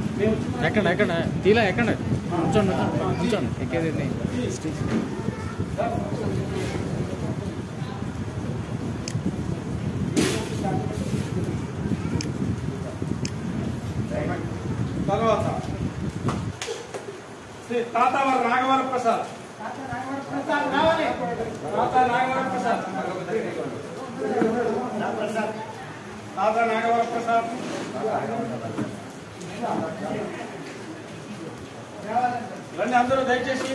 Speaker 8: ఎక్కడ ఎక్కడ తీలా ఎక్కడ కూర్చోండి కూర్చోండి ఎక్కేది
Speaker 7: తర్వాత శ్రీ తాతావర నాగవర ప్రసాద్.
Speaker 2: ప్రసాద్ రావాలి.
Speaker 7: తాత నాగవర ప్రసాద్. తాత నాగవర ప్రసాద్. రండి అందరూ దయచేసి.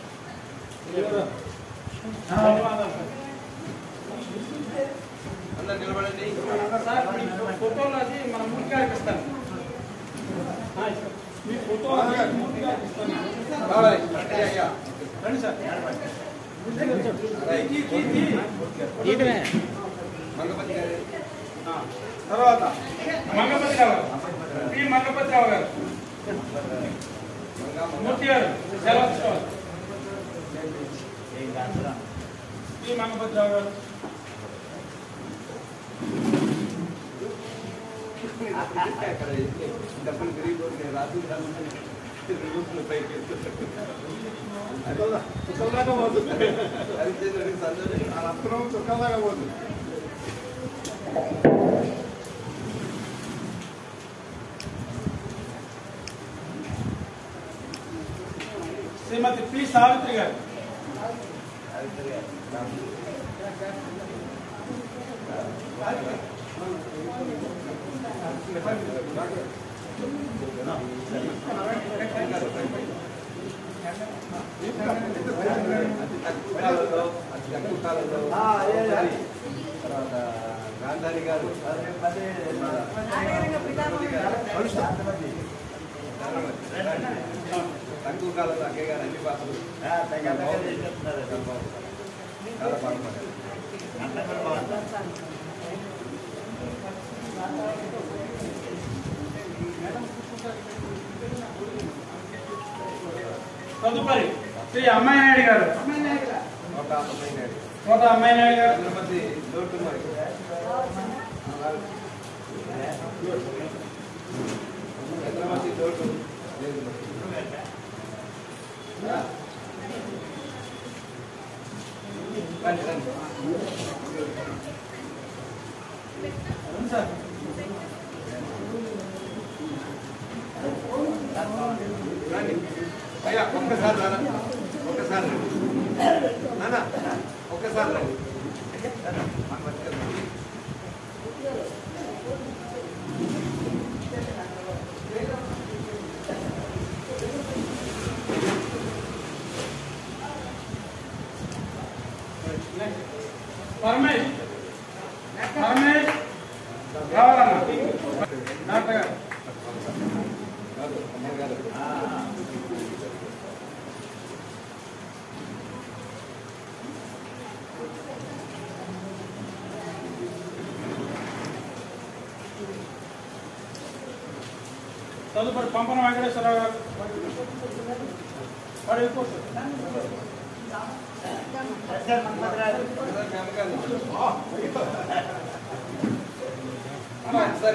Speaker 6: అందరు నిలబడండి.
Speaker 7: సార్ మీ ఫోటోలు అది మన మూర్తి గారికి ఇస్తాను. మీ ఫోటో అది మూర్తి గారికి ఇస్తాను.
Speaker 6: రావాలి. రండి అయ్యా.
Speaker 7: రండి సార్.
Speaker 6: మంగపతి గారు.
Speaker 7: తర్వాత మంగపతిరావు గారు. పి మంగపతిరావు గారు. మూర్తి గారు సెలవు తీసుకోవాలి. పి మంగపతిరావు గారు.
Speaker 6: అక్కడ డబ్బులు తిరిగి రాత్రి పైకి
Speaker 7: చుక్కల్లాగా పోతుంది.
Speaker 6: అప్పుడు చుక్కలాగా పోతుంది.
Speaker 7: శ్రీమతి పి సావిత్రి గారు.
Speaker 6: తర్వాత గాంధారి గారు. తక్కువ కాలంలో అక్కయ్య గారు అన్ని పాత్రలు చాలా బాగుపడ్డారు.
Speaker 7: తదుపరి శ్రీ అమ్మాయి నాయుడు గారు.
Speaker 6: ఒక అమ్మాయి నాయుడు.
Speaker 7: కోట అమ్మాయి నాయుడు గారు.
Speaker 6: తిరుపతి లోటు మరి చంద్రమతి లోటు లేదు. రండి రండి.
Speaker 7: సార్
Speaker 6: రండి అయ్యా. ఒక్కసారి రానా? ఒక్కసారి రండి నాన్న. ఒక్కసారి రండి.
Speaker 7: పరమేష్ పరమేష్ రావాలన్నా. డాక్టర్ గారు.
Speaker 6: కాదు అమ్మ గారు.
Speaker 7: తదుపరి పంపన వెంకటేశ్వరరావు గారు. వాడు ఎక్కువ
Speaker 6: సరే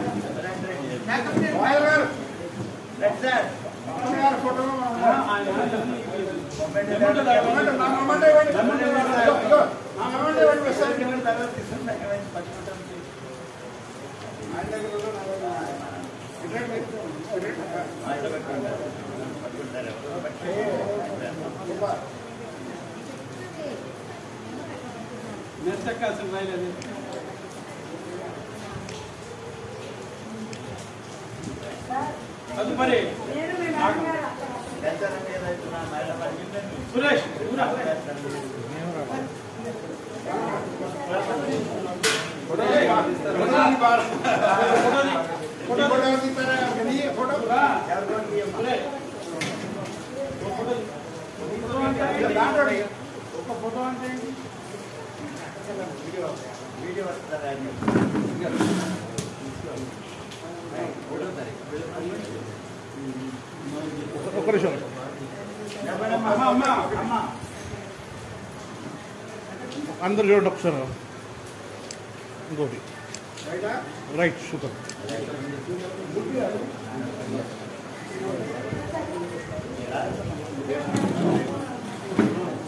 Speaker 7: నెచ్చక్కాల్సిన రైలు తదుపరి సురేష్ ఒక ఫోటో అంటే వీడియో వస్తుందా?
Speaker 8: ఒక్క నిమిషం అందరు చూడండి ఒకసారి. ఇంకోటి రైట్ సూపర్.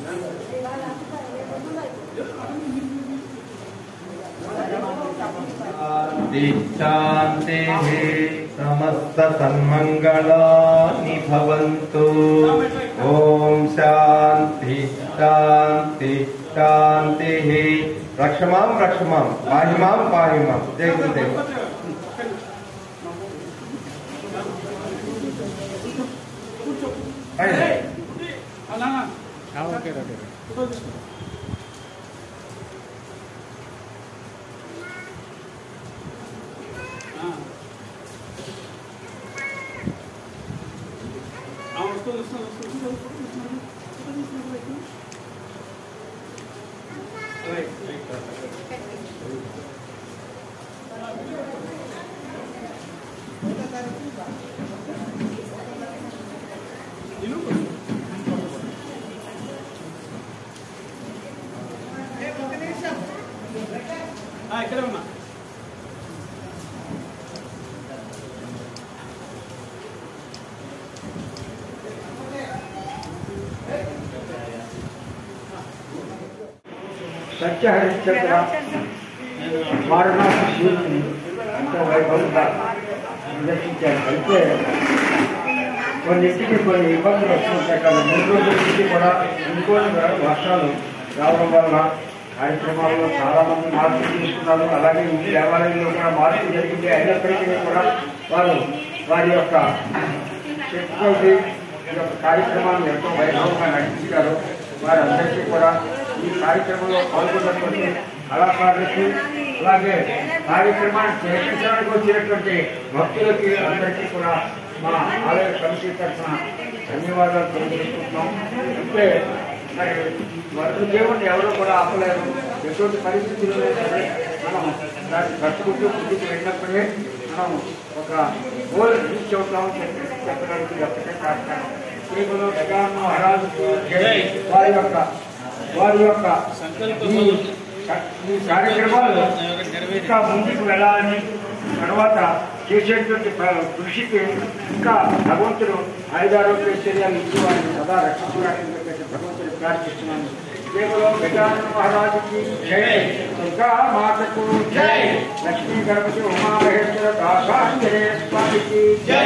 Speaker 6: शांति समस्त सन्मंगलानि भवन्तु। ओम शांति शांति शांति। रक्षमां रक्षमां पाहिमां पाहिमां। जय गुरुदेव।
Speaker 8: ఓకే ఓకే
Speaker 7: ఇక్కడ ఉన్నా
Speaker 9: సత్య హరిశ్చంద్ర వారణాసి శివుని ఎంతో వైభవంగా ప్రదర్శించారు. అయితే కొన్నింటికి కొన్ని ఇబ్బందులు వస్తుంటాయి కదా. మూడు రోజుల నుంచి కూడా ఇంకోటి వర్షాలు రావడం వల్ల కార్యక్రమాల్లో చాలా మంది మార్పులు తీసుకున్నారు. అలాగే ఈ దేవాలయంలో కూడా మార్పు జరిగింది. అయినప్పటికీ కూడా వారు వారి యొక్క శక్తితోటి ఈ యొక్క కార్యక్రమాన్ని ఎంతో వైభవంగా నడిపించారు. వారందరికీ కూడా ఈ కార్యక్రమంలో పాల్గొన్నటువంటి కళాకారులకి, అలాగే కార్యక్రమాన్ని చేర్చడానికి వచ్చినటువంటి భక్తులకి అందరికీ కూడా మా ఆలయ కమిటీ తరఫున ధన్యవాదాలు తెలియజేసుకుంటున్నాం. అంటే మరి వరుడు దేవుడిని ఎవరో కూడా ఆపలేరు. ఎటువంటి పరిస్థితుల్లో సరే మనం దాన్ని కట్టుకుంటూ ముందుకు వెళ్ళినప్పుడే మనం ఒక గోల్ రీచ్ అవుతామని చెప్పి చెప్పడానికి ఒకటే కారణం. కేవలం జగన్ను హరాజుకు వారి యొక్క వారి యొక్క ఈ ఈ కార్యక్రమాలు ఇంకా ముందుకు వెళ్ళాలని, తర్వాత చేసేటువంటి కృషికి ఇంకా భగవంతుడు ఐదారోగ్య చర్యలు ఇచ్చి వారిని సదా రక్షించడానికి చెప్పేసి భగవంతుడు ప్రార్థిస్తున్నాను. కేవలం గజానన మహారాజుకి జై, దుర్గా మాతకు జై, లక్ష్మీ గణపతి ఉమామహేశ్వర దాసాంజనేయ స్వామికి జై.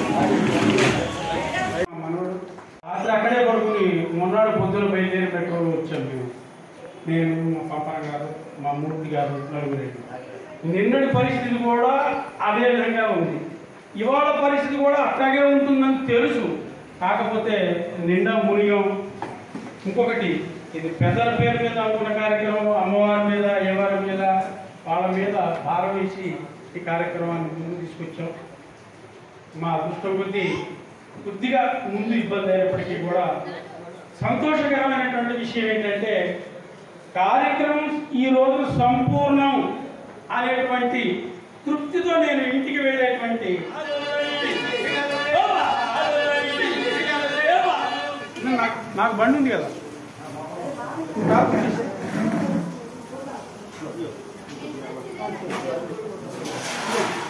Speaker 7: మనోడు రాత్రి అక్కడే పడుకుని మొన్నాడు పొద్దున బయలుదేరి పెట్రోల్ వచ్చాం మేము. నేను, మా పాప గారు, మా మూర్తి గారు, నలుగురు. నిన్నటి పరిస్థితి కూడా అదే విధంగా ఉంది. ఇవాళ పరిస్థితి కూడా అట్లాగే ఉంటుందని తెలుసు. కాకపోతే నిండా మునిగం. ఇంకొకటి, ఇది పెద్దల పేరు మీద అనుకున్న కార్యక్రమం, అమ్మవారి మీద, అయ్యవారి మీద, వాళ్ళ మీద భారం వేసి ఈ కార్యక్రమాన్ని ముందు తీసుకొచ్చాం. మా అదృష్టం కొద్దీ కొద్దిగా ముందు ఇబ్బంది అయినప్పటికీ కూడా సంతోషకరమైనటువంటి విషయం ఏంటంటే కార్యక్రమం ఈ రోజు సంపూర్ణం అనేటువంటి తృప్తితో నేను ఇంటికి వెళ్ళేటువంటి నాకు నాకు బండి ఉంది కదా.
Speaker 2: Thank you.